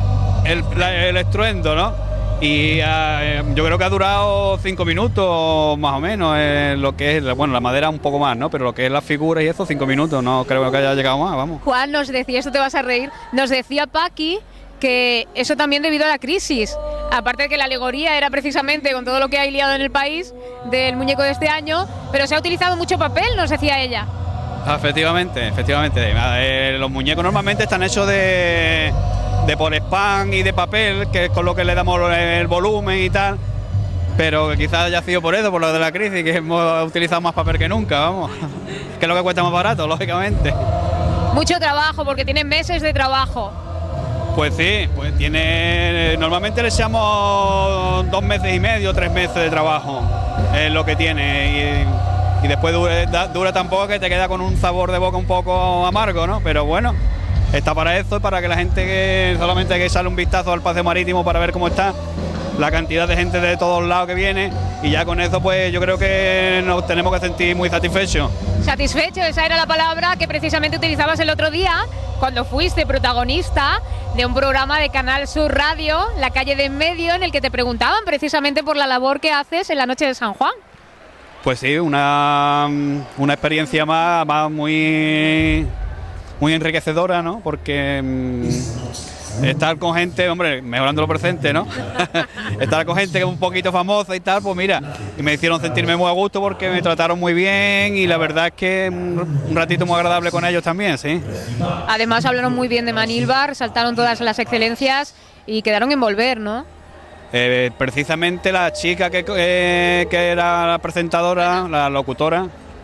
estruendo, ¿no? Y yo creo que ha durado 5 minutos más o menos, lo que es, bueno, la madera un poco más, ¿no? Pero lo que es las figuras y eso, 5 minutos, no creo que haya llegado más, vamos. Juan nos decía, esto te vas a reír, nos decía Paqui que eso también debido a la crisis, aparte de que la alegoría era precisamente con todo lo que hay liado en el país del muñeco de este año, pero se ha utilizado mucho papel, nos decía ella. Efectivamente. Los muñecos normalmente están hechos de polispán y de papel, que es con lo que le damos el volumen y tal, pero quizás haya sido por eso, por lo de la crisis, que hemos utilizado más papel que nunca, vamos, que es lo que cuesta más barato, lógicamente. Mucho trabajo, porque tienen meses de trabajo. Pues sí, pues normalmente le echamos 2 meses y medio, 3 meses de trabajo, es lo que tiene, y después dura tan poco que te queda con un sabor de boca un poco amargo, ¿no? Pero bueno, está para eso, para que la gente que solamente hay que echarle un vistazo al paseo marítimo para ver cómo está, la cantidad de gente de todos lados que viene, y ya con eso pues yo creo que nos tenemos que sentir muy satisfechos. Satisfecho, esa era la palabra que precisamente utilizabas el otro día cuando fuiste protagonista de un programa de Canal Sur Radio, La Calle de en Medio, en el que te preguntaban precisamente por la labor que haces en la noche de San Juan. Pues sí, una experiencia más muy enriquecedora, ¿no? Porque estar con gente, hombre, mejorando lo presente, ¿no? Estar con gente que es un poquito famosa y tal, pues mira, y me hicieron sentirme muy a gusto porque me trataron muy bien y la verdad es que un ratito muy agradable con ellos también, sí. Además hablaron muy bien de Manilva, saltaron todas las excelencias y quedaron en volver, ¿no? Precisamente la chica que era la presentadora, la locutora,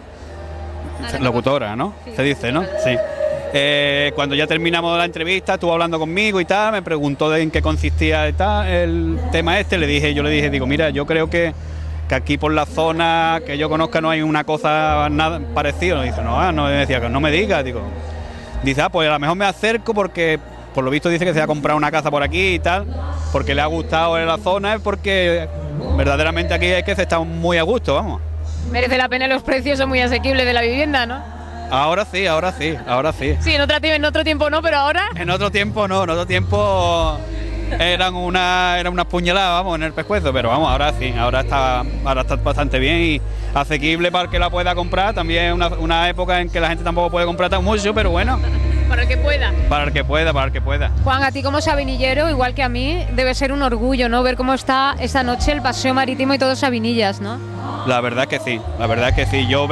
¿no? Sí. Se dice, ¿no? Sí. Cuando ya terminamos la entrevista estuvo hablando conmigo y tal, me preguntó en qué consistía el tema yo le dije, digo, mira, yo creo que aquí por la zona que yo conozca no hay una cosa nada parecido. Dice, no, decía que no me digas, digo. Dice, pues a lo mejor me acerco porque por lo visto dice que se va a comprar una casa por aquí y tal, porque le ha gustado en la zona, porque verdaderamente aquí es que se está muy a gusto, vamos. Merece la pena, los precios son muy asequibles de la vivienda, ¿no? Ahora sí. Sí, en otro tiempo no, pero ahora... En otro tiempo no, eran unas puñaladas, vamos, en el pescuezo, pero vamos, ahora sí, ahora está bastante bien y asequible para el que la pueda comprar. También una época en que la gente tampoco puede comprar tan mucho, pero bueno. Para el que pueda. Para el que pueda. Juan, a ti como sabinillero, igual que a mí, debe ser un orgullo, ¿no? Ver cómo está esta noche el paseo marítimo y todos Sabinillas, ¿no? La verdad que sí, Yo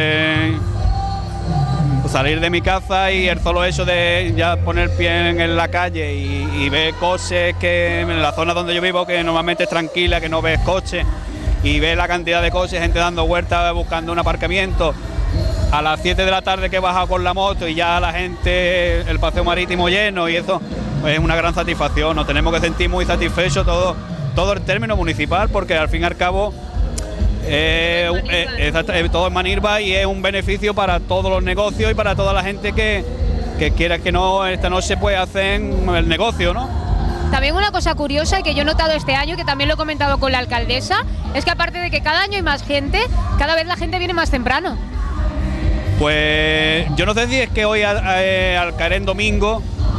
salir de mi casa y el solo hecho de ya poner pie en la calle y ver coches que en la zona donde yo vivo, que normalmente es tranquila, que no ves coches, y ver la cantidad de coches, gente dando vueltas buscando un aparcamiento. A las 7 de la tarde que he bajado con la moto y ya la gente, el paseo marítimo lleno, y eso es una gran satisfacción. Nos tenemos que sentir muy satisfechos todo el término municipal, porque al fin y al cabo todo es Manilva y es un beneficio para todos los negocios y para toda la gente que quiera que no, esta noche pues hacen el negocio, ¿no? También una cosa curiosa que yo he notado este año, que también lo he comentado con la alcaldesa, es que aparte de que cada año hay más gente, cada vez la gente viene más temprano. Pues yo no sé si es que hoy al caer en domingo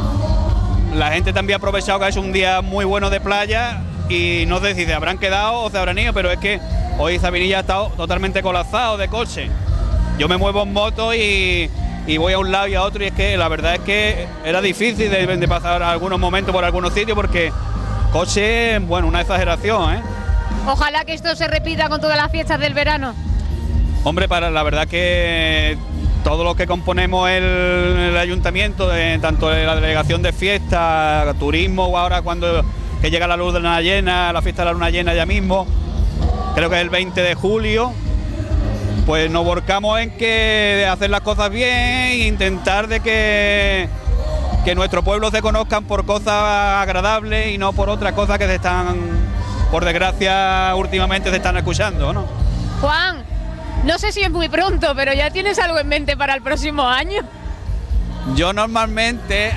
la gente también ha aprovechado que es un día muy bueno de playa, y no sé si se habrán quedado o se habrán ido, pero es que hoy Sabinillas ha estado totalmente colapsado de coches. Yo me muevo en moto y voy a un lado y a otro, y es que la verdad es que era difícil de pasar algunos momentos por algunos sitios, porque coches, bueno, una exageración, ¿eh? Ojalá que esto se repita con todas las fiestas del verano. Hombre, la verdad que todos los que componemos el ayuntamiento, tanto la delegación de fiesta, turismo, o ahora que llega la luz de la luna llena, la fiesta de la luna llena ya mismo, creo que es el 20 de julio, pues nos volcamos en que hacer las cosas bien e intentar de que nuestro pueblo se conozcan por cosas agradables y no por otras cosas que por desgracia, últimamente se están escuchando, ¿no? Juan, no sé si es muy pronto, pero ¿ya tienes algo en mente para el próximo año? Yo normalmente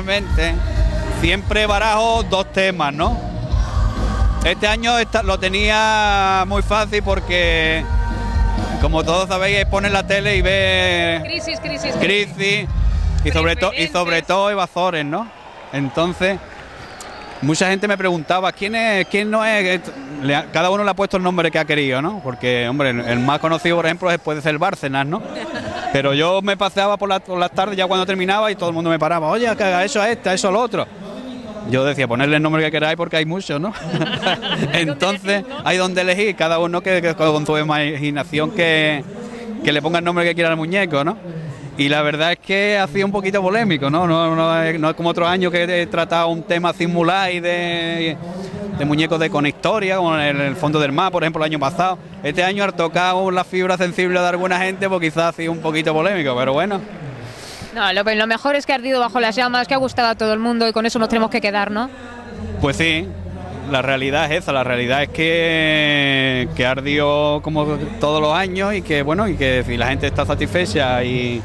siempre barajo 2 temas, ¿no? Este año lo tenía muy fácil porque, como todos sabéis, poner la tele y ver crisis y sobre todo evasores, ¿no? Entonces, mucha gente me preguntaba quién no es. Cada uno le ha puesto el nombre que ha querido, ¿no? Porque, hombre, el más conocido, por ejemplo, puede ser Bárcenas, ¿no? Pero yo me paseaba por las tardes ya cuando terminaba y todo el mundo me paraba, oye, que haga eso a este, a eso al otro. Yo decía, ponerle el nombre que queráis porque hay muchos, ¿no? Entonces, hay donde elegir, cada uno que con su imaginación que le ponga el nombre que quiera al muñeco, ¿no? Y la verdad es que ha sido un poquito polémico, ¿no? No es como otros años que he tratado un tema singular y de muñecos con historia, como en el fondo del mar, por ejemplo, el año pasado. Este año ha tocado la fibra sensible de alguna gente, pues quizás ha sido un poquito polémico, pero bueno. No, lo mejor es que ha ardido bajo las llamas, que ha gustado a todo el mundo, y con eso nos tenemos que quedar, ¿no? Pues sí, la realidad es esa, la realidad es que ardió como todos los años y que, bueno, y que si la gente está satisfecha y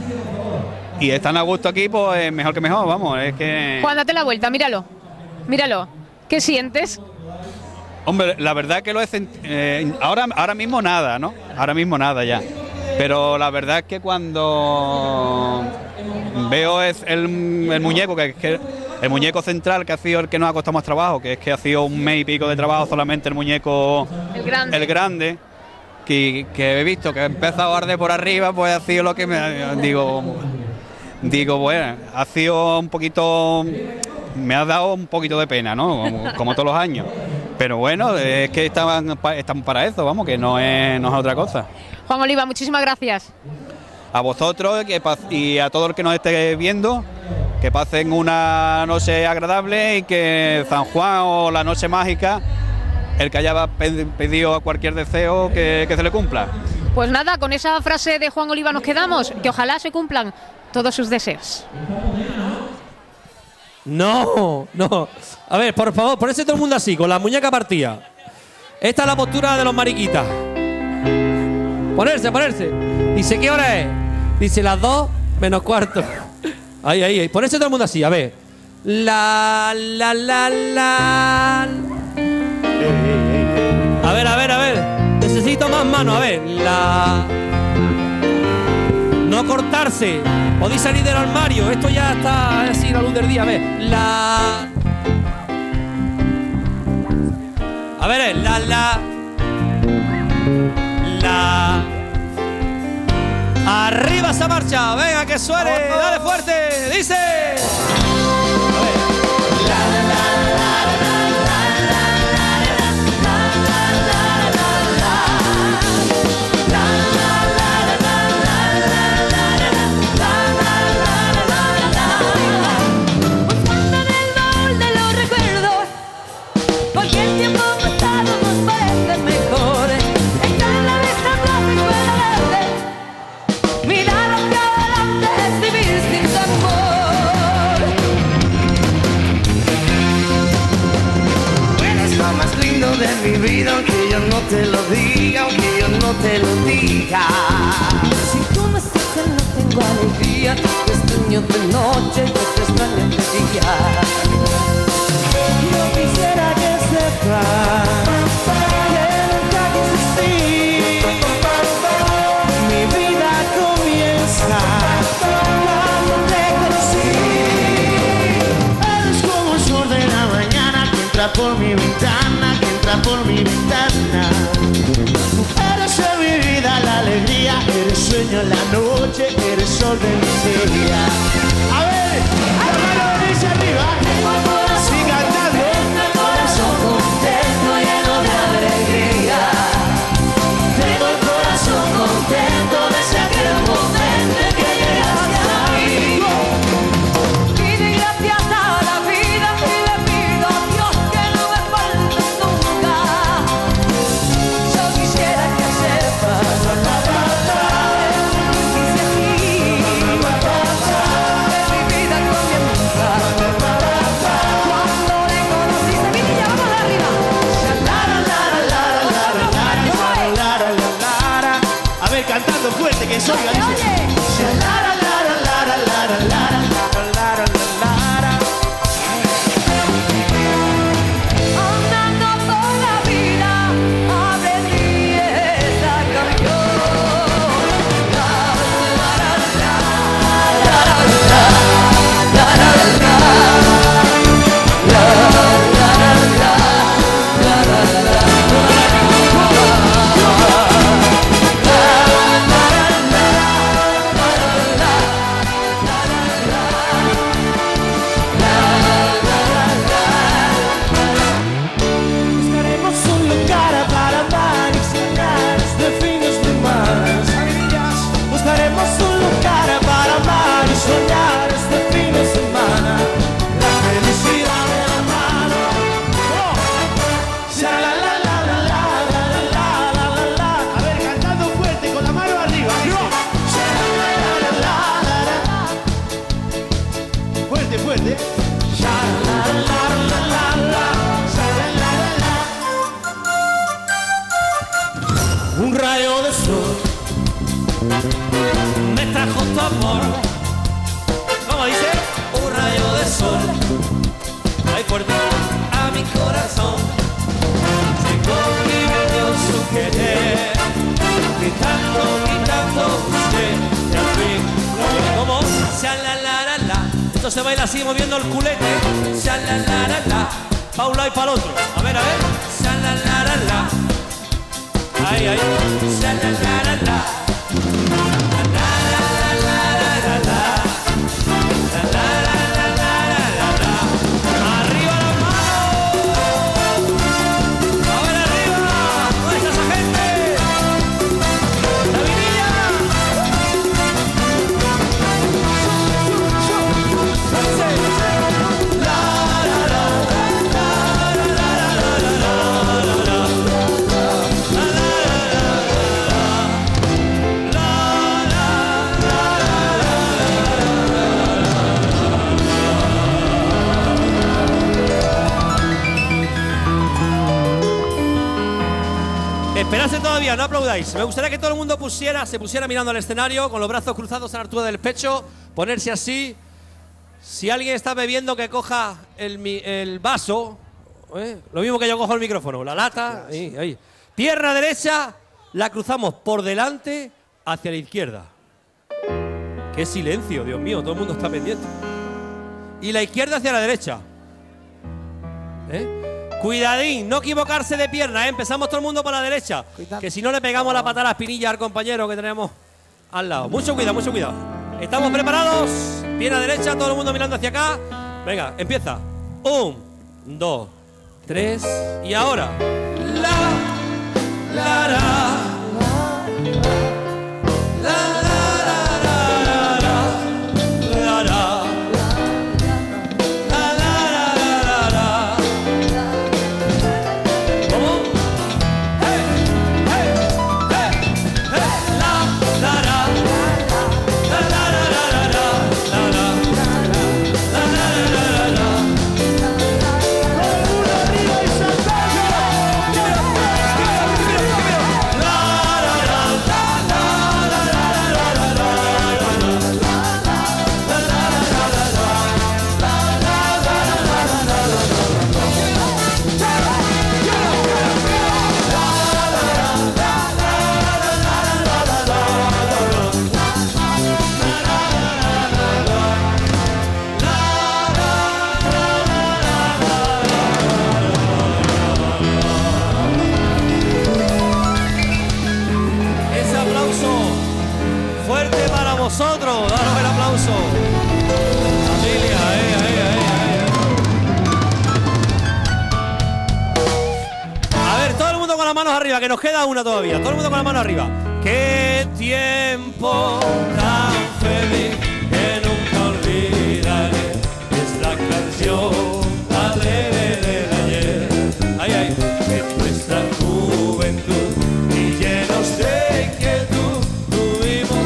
están a gusto aquí, pues mejor que mejor, vamos, es que... Juan, date la vuelta, míralo. ¿Qué sientes? Hombre, la verdad que lo he sentido... ahora mismo nada, ¿no? Ahora mismo nada ya. Pero la verdad es que cuando veo el muñeco, que el muñeco central, que ha sido el que nos ha costado más trabajo, que es que ha sido 1 mes y pico de trabajo solamente el muñeco... El grande, que he visto que ha empezado a arder por arriba, pues ha sido lo que me... Digo, bueno, ha sido un poquito... Me ha dado un poquito de pena, ¿no? Como todos los años. Pero bueno, es que están para eso, vamos, que no es otra cosa. Juan Oliva, muchísimas gracias. A vosotros y a todo el que nos esté viendo, que pasen una noche agradable y que San Juan o la noche mágica, el que haya pedido cualquier deseo, que se le cumpla. Pues nada, con esa frase de Juan Oliva nos quedamos, que ojalá se cumplan todos sus deseos. No. A ver, por favor, ponese todo el mundo así, con la muñeca partida. Esta es la postura de los mariquitas. Ponerse. Dice, ¿qué hora es? Dice, las 2 menos cuarto. Ahí. Ponerse todo el mundo así, a ver. La. A ver. Necesito más manos, a ver. No cortarse. Podéis salir del armario. Esto ya está así, la luz del día, a ver. ver, la. Arriba esa marcha, venga que suene, dale fuerte, dice. De mi vida, aunque yo no te lo diga, aunque yo no te lo diga. Si tú me sientes no tengo alegría, te extraño de noche, yo te extraño de día. Yo quisiera que sepas que nunca quise así. Mi vida comienza cuando te conocí. Eres como el sol de la mañana que entra por mi ventana, por mi ventana. Eres en mi vida la alegría, eres sueño en la noche, eres sol de mi día. A ver, la mano dice arriba, sigue cantando. Tengo el corazón contento, lleno de alegría. Tengo el corazón contento desde aquel momento en que llegaste a mí. Y de gracias a la vida y le pido a Dios que no me falte. Cantando fuerte que soy andando por la vida aprendí esta canción. Un rayo de sol me trajo tu amor. ¿Cómo dice? Un rayo de sol, ay fuerte, a mi corazón. Llegó mi bello su querer, quitando usted, y al fin lo como la. Esto se baila así moviendo el culete, la. Pa' un lado y para el otro. A ver, la. Ay, ay, la. Arriba las manos. A ver arriba. ¿Dónde está esa gente? La vinilla. Esperadse todavía, no aplaudáis. Me gustaría que todo el mundo se pusiera mirando al escenario, con los brazos cruzados a la altura del pecho, ponerse así. Si alguien está bebiendo, que coja el vaso, lo mismo que yo cojo el micrófono, la lata, ahí. Pierna derecha, la cruzamos por delante hacia la izquierda. ¡Qué silencio, Dios mío! Todo el mundo está pendiente. Y la izquierda hacia la derecha. Cuidadín, no equivocarse de pierna, ¿eh? Empezamos todo el mundo por la derecha. Que si no le pegamos la patada a la espinilla al compañero que tenemos al lado. Mucho cuidado, mucho cuidado. ¿Estamos preparados? Pierna derecha, todo el mundo mirando hacia acá. Venga, empieza. 1, 2, 3 y ahora. Vosotros, daros el aplauso. Familia, A ver, todo el mundo con las manos arriba, que nos queda una todavía. Todo el mundo con las manos arriba. Qué tiempo tan feliz que nunca olvidaré. Es la canción alegre del ayer. Ay, ay, en nuestra juventud y llenos de inquietud tuvimos.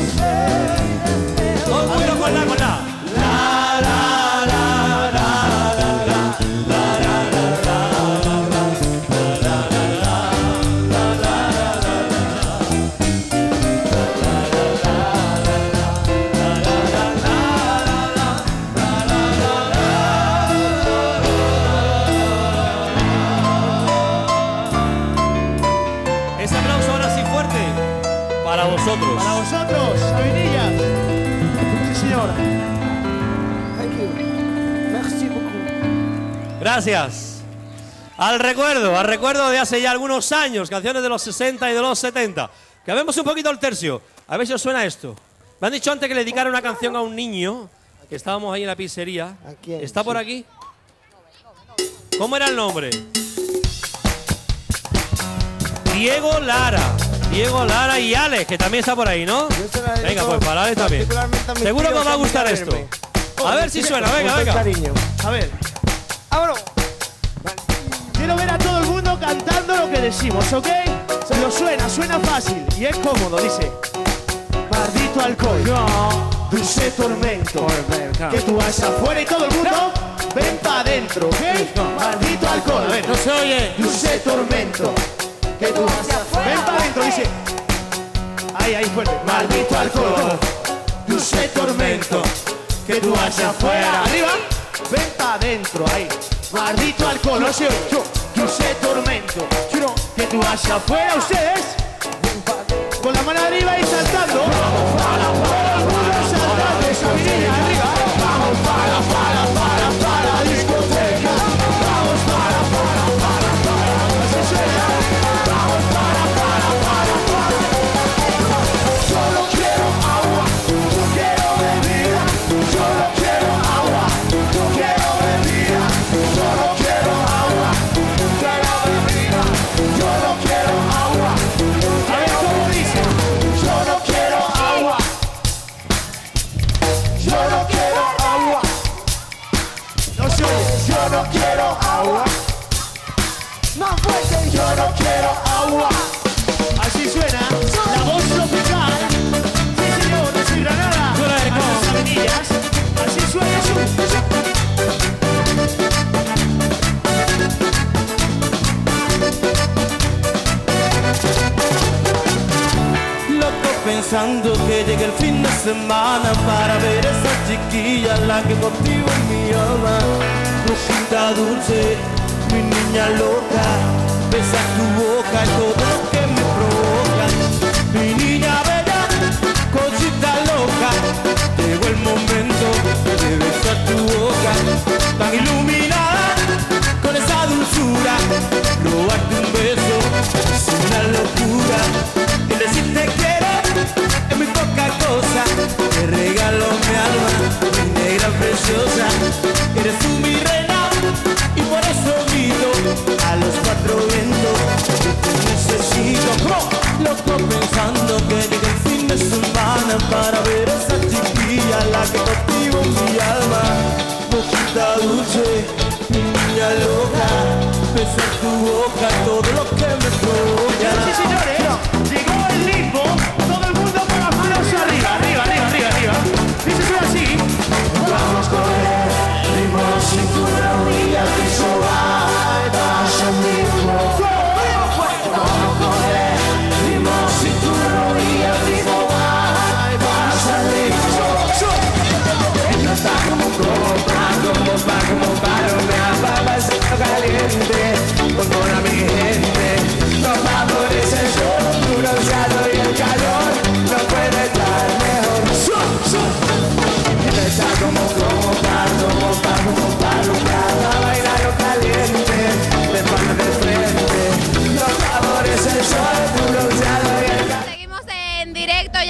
Con la. Ese aplauso ahora sí fuerte para vosotros. Para vosotros, Sabinillas. Sí, señor. Gracias. Al recuerdo de hace ya algunos años, canciones de los 60 y de los 70. Que vemos un poquito el tercio. A ver si os suena esto. Me han dicho antes que le dedicara una canción a un niño, que estábamos ahí en la pizzería. ¿Está por aquí? ¿Cómo era el nombre? Diego Lara y Alex, que también está por ahí, ¿no? Venga, pues para Alex también. Seguro que os va a gustar esto. A ver si suena, venga. A ver. ¡Vámonos! Quiero ver a todo el mundo cantando lo que decimos, ¿ok? Pero suena fácil y es cómodo, dice. Maldito alcohol, dulce tormento, que tú vas afuera y todo el mundo ven pa' adentro, ¿ok? Maldito alcohol, a ver. No se oye. Dulce tormento, que tú vas afuera. Ven pa' adentro, dice. Ahí, fuerte. Maldito alcohol, dulce tormento, que tú vas afuera. Arriba, ven pa' adentro, ahí. Maldito alcohol, no se oye. Dulce tormento, que tú vas afuera. Ustedes, con la mano arriba y saltando. Vamos para, saltando esa vinilla arriba. Vamos para, discoteca. Vamos para, así suena. Vamos para. Solo quiero agua, yo quiero bebida. Solo quiero agua, yo quiero bebida. Solo quiero agua, yo quiero bebida. Yo no quiero agua. A ver cómo dice. Yo no quiero agua. Yo no quiero agua. No se oye. Yo no quiero agua. Más fuerte. Yo no quiero agua. Así suena la voz tropical. Sí, señor, de Soy Granada. A las avenidas. Así suena Loco pensando que llegue el fin de semana para ver esa chiquilla, la que contigo es mi alma. Rosita dulce, mi niña loca, besa tu boca y todo lo que me provoca. Mi niña bella, cosita loca, llegó el momento de besar tu boca, tan iluminada con esa dulzura.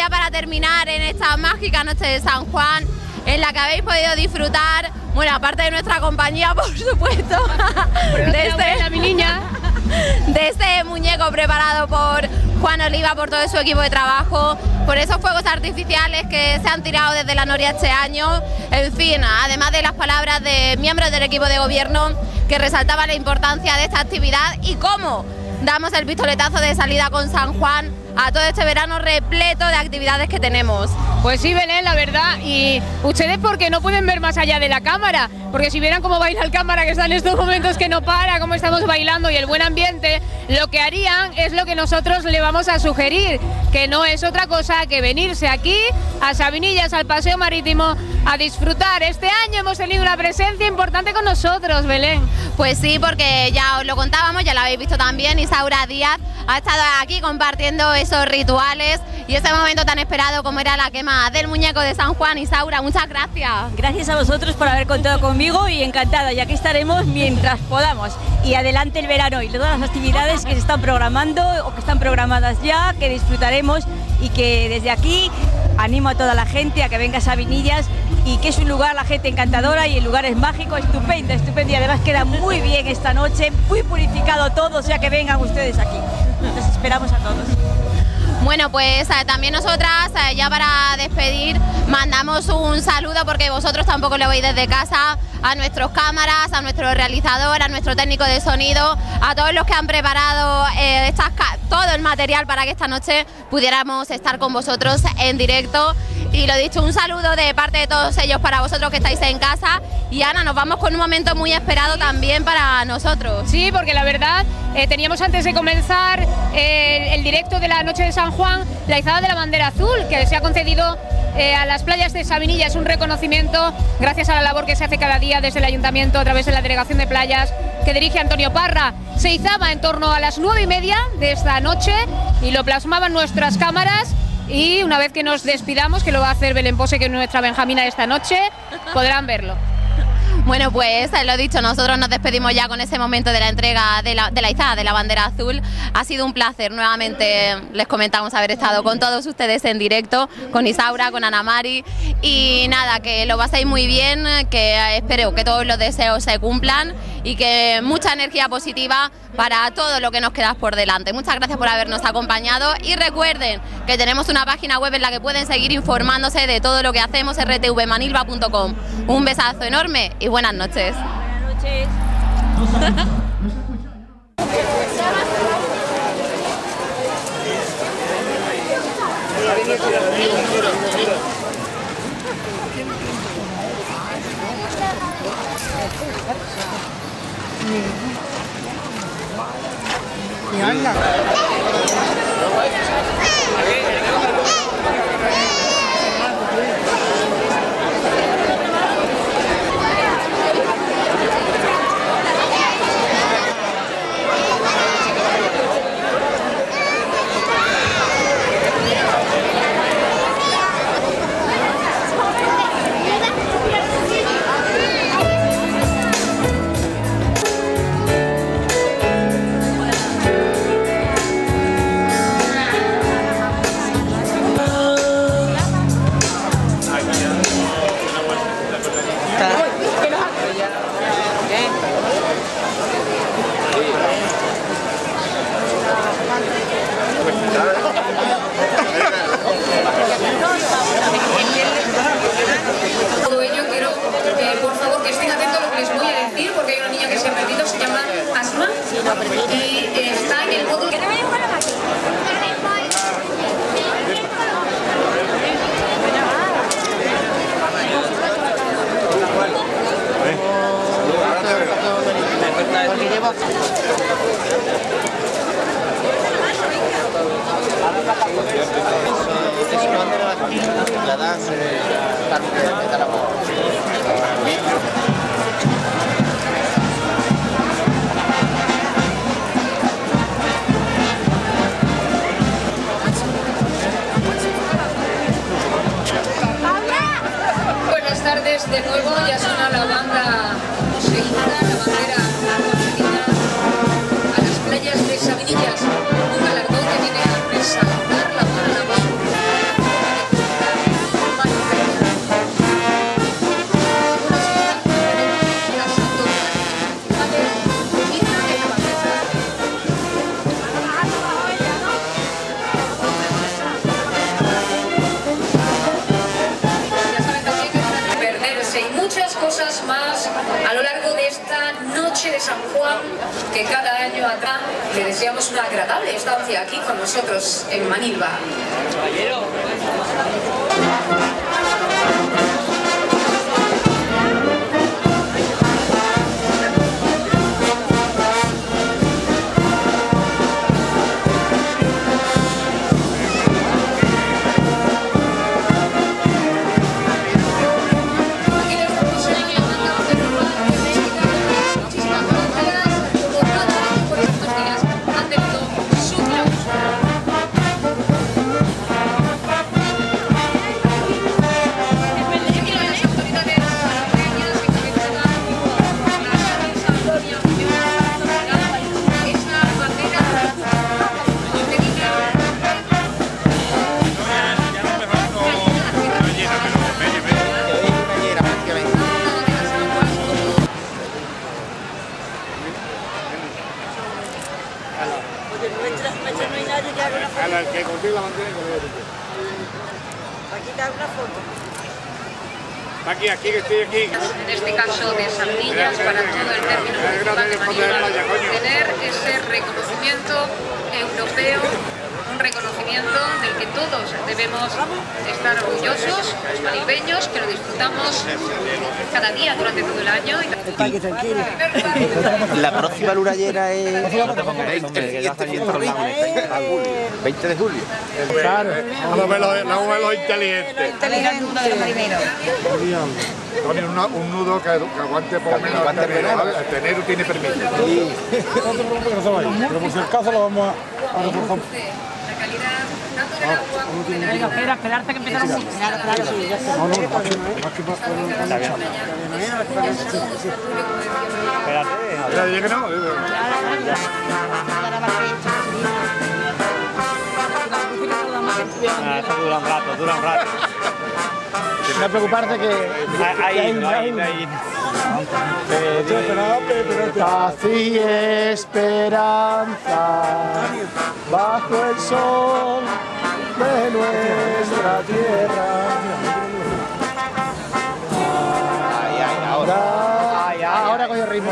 ya para terminar en esta mágica noche de San Juan, en la que habéis podido disfrutar, bueno, aparte de nuestra compañía, por supuesto, de este muñeco preparado por Juan Oliva, por todo su equipo de trabajo, por esos fuegos artificiales que se han tirado desde la Noria este año, en fin, además de las palabras de miembros del equipo de gobierno que resaltaban la importancia de esta actividad y cómo damos el pistoletazo de salida con San Juan a todo este verano repleto de actividades que tenemos. Pues sí, Belén, la verdad, y ustedes porque no pueden ver más allá de la cámara, porque si vieran cómo baila el cámara, que está en estos momentos que no para, cómo estamos bailando y el buen ambiente, lo que harían es lo que nosotros le vamos a sugerir, que no es otra cosa que venirse aquí a Sabinillas, al Paseo Marítimo, a disfrutar. Este año hemos tenido una presencia importante con nosotros, Belén. Pues sí, porque ya os lo contábamos, ya lo habéis visto también, Isaura Díaz ha estado aquí compartiendo esos rituales y ese momento tan esperado como era la quema del muñeco de San Juan. Isaura, muchas gracias. Gracias a vosotros por haber contado conmigo y encantada, y aquí estaremos mientras podamos. Y adelante el verano y todas las actividades que se están programando o que están programadas ya, que disfrutaremos, y que desde aquí animo a toda la gente a que venga a Sabinillas, y que es un lugar, la gente encantadora, y el lugar es mágico, estupendo, estupendo, y además queda muy bien esta noche, muy purificado todo, o sea que vengan ustedes aquí. Los esperamos a todos. Bueno, pues también nosotras, ya para despedir, mandamos un saludo, porque vosotros tampoco lo veis desde casa, a nuestros cámaras, a nuestro realizador, a nuestro técnico de sonido, a todos los que han preparado todo el material para que esta noche pudiéramos estar con vosotros en directo. Y lo dicho, un saludo de parte de todos ellos para vosotros que estáis en casa. Y Ana, nos vamos con un momento muy esperado también para nosotros. Sí, porque la verdad, teníamos antes de comenzar el directo de la noche de San Juan, la izada de la bandera azul, que se ha concedido a las playas de Sabinillas. Es un reconocimiento gracias a la labor que se hace cada día desde el Ayuntamiento a través de la Delegación de Playas que dirige Antonio Parra. Se izaba en torno a las 9:30 de esta noche y lo plasmaban nuestras cámaras. Y una vez que nos despidamos, que lo va a hacer Belén Pose, que es nuestra Benjamina de esta noche, podrán verlo. Bueno, pues lo dicho, nosotros nos despedimos ya con ese momento de la entrega de la izada de la bandera azul. Ha sido un placer, nuevamente les comentamos haber estado con todos ustedes en directo, con Isaura, con Ana Mari, y nada, que lo paséis muy bien, que espero que todos los deseos se cumplan y que mucha energía positiva para todo lo que nos queda por delante. Muchas gracias por habernos acompañado y recuerden que tenemos una página web en la que pueden seguir informándose de todo lo que hacemos, rtvmanilva.com. Un besazo enorme y buenas noches. Buenas noches. Todo ello quiero, por favor, que estén atentos a lo que les voy a decir, porque hay una niña que se ha perdido, se llama Asma, y está en el módulo. Buenas tardes de nuevo, ya suena la banda seguida, la bandera concedida a las playas de Sabinillas, un galardón que viene a resaltar la buena labor noche de San Juan, que cada año acá le deseamos una agradable estancia aquí con nosotros en Manilva. Que contigo la bandera y Aquí te hago una foto. aquí, que estoy aquí. En este caso de Sardillas, para todo el término municipal de Manilva, tener ese reconocimiento europeo, un reconocimiento del que todos debemos estar orgullosos, los manilveños, que lo disfrutamos cada día durante todo el año. La próxima luna llena es... 20 de julio. Claro, vamos a ver los inteligentes. Ponen un nudo que aguante por lo menos hasta enero. Hasta enero tiene permiso. Pero por si acaso lo vamos a reforzar. Venga, esperarte que empiece la música. Espérate, que no. Esto dura un rato, No preocuparte que... Ahí. Paz y esperanza bajo el sol de nuestra tierra. Ahora coge el ritmo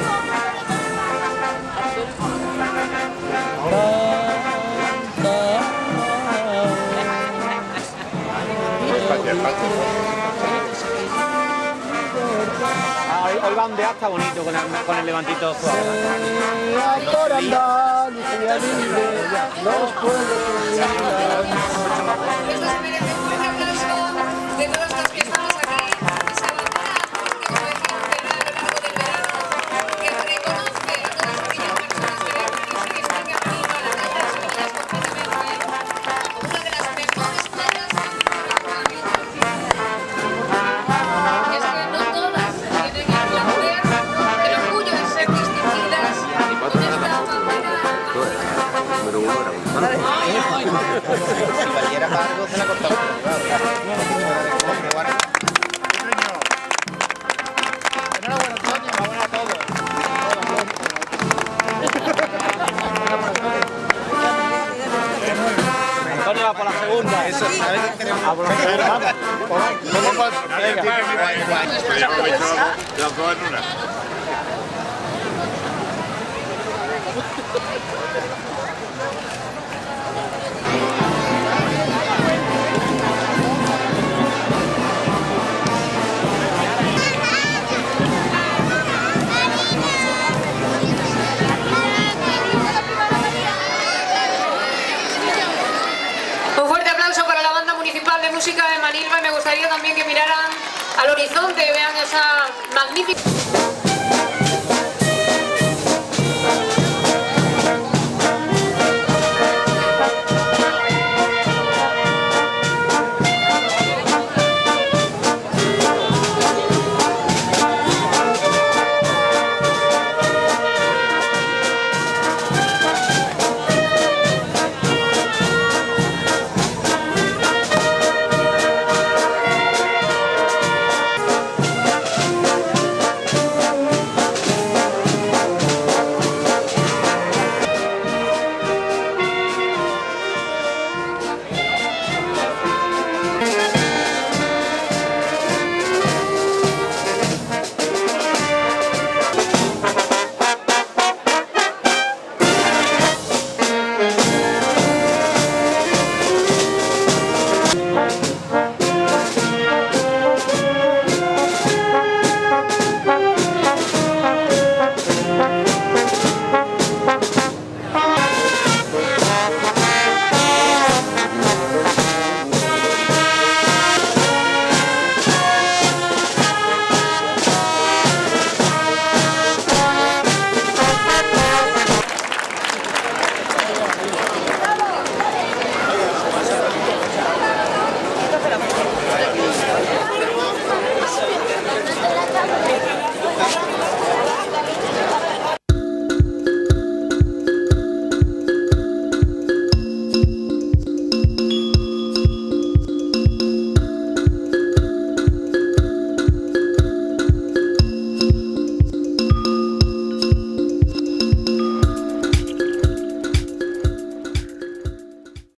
Hoy va un día hasta bonito con el levantito suave. Por Andalucía libre, los pueblos de todos los que estamos aquí, esa bandera que como decía a lo largo del verano, que reconoce a todas aquellas personas que ven que están que arriba a la calle de Sevilla completamente como una de las mejores playas del mundo. Y es que no todas tienen el poder, el orgullo de ser distinguidas con esta bandera. Si valiera para algo se la cortaba. Enhorabuena, Antonio, enhorabuena a todos. Antonio va por la segunda. Eso, ¿sabes qué queremos? Vamos las dos en una. Un fuerte aplauso para la Banda Municipal de Música de Manilva y me gustaría también que miraran al horizonte y vean esa magnífica...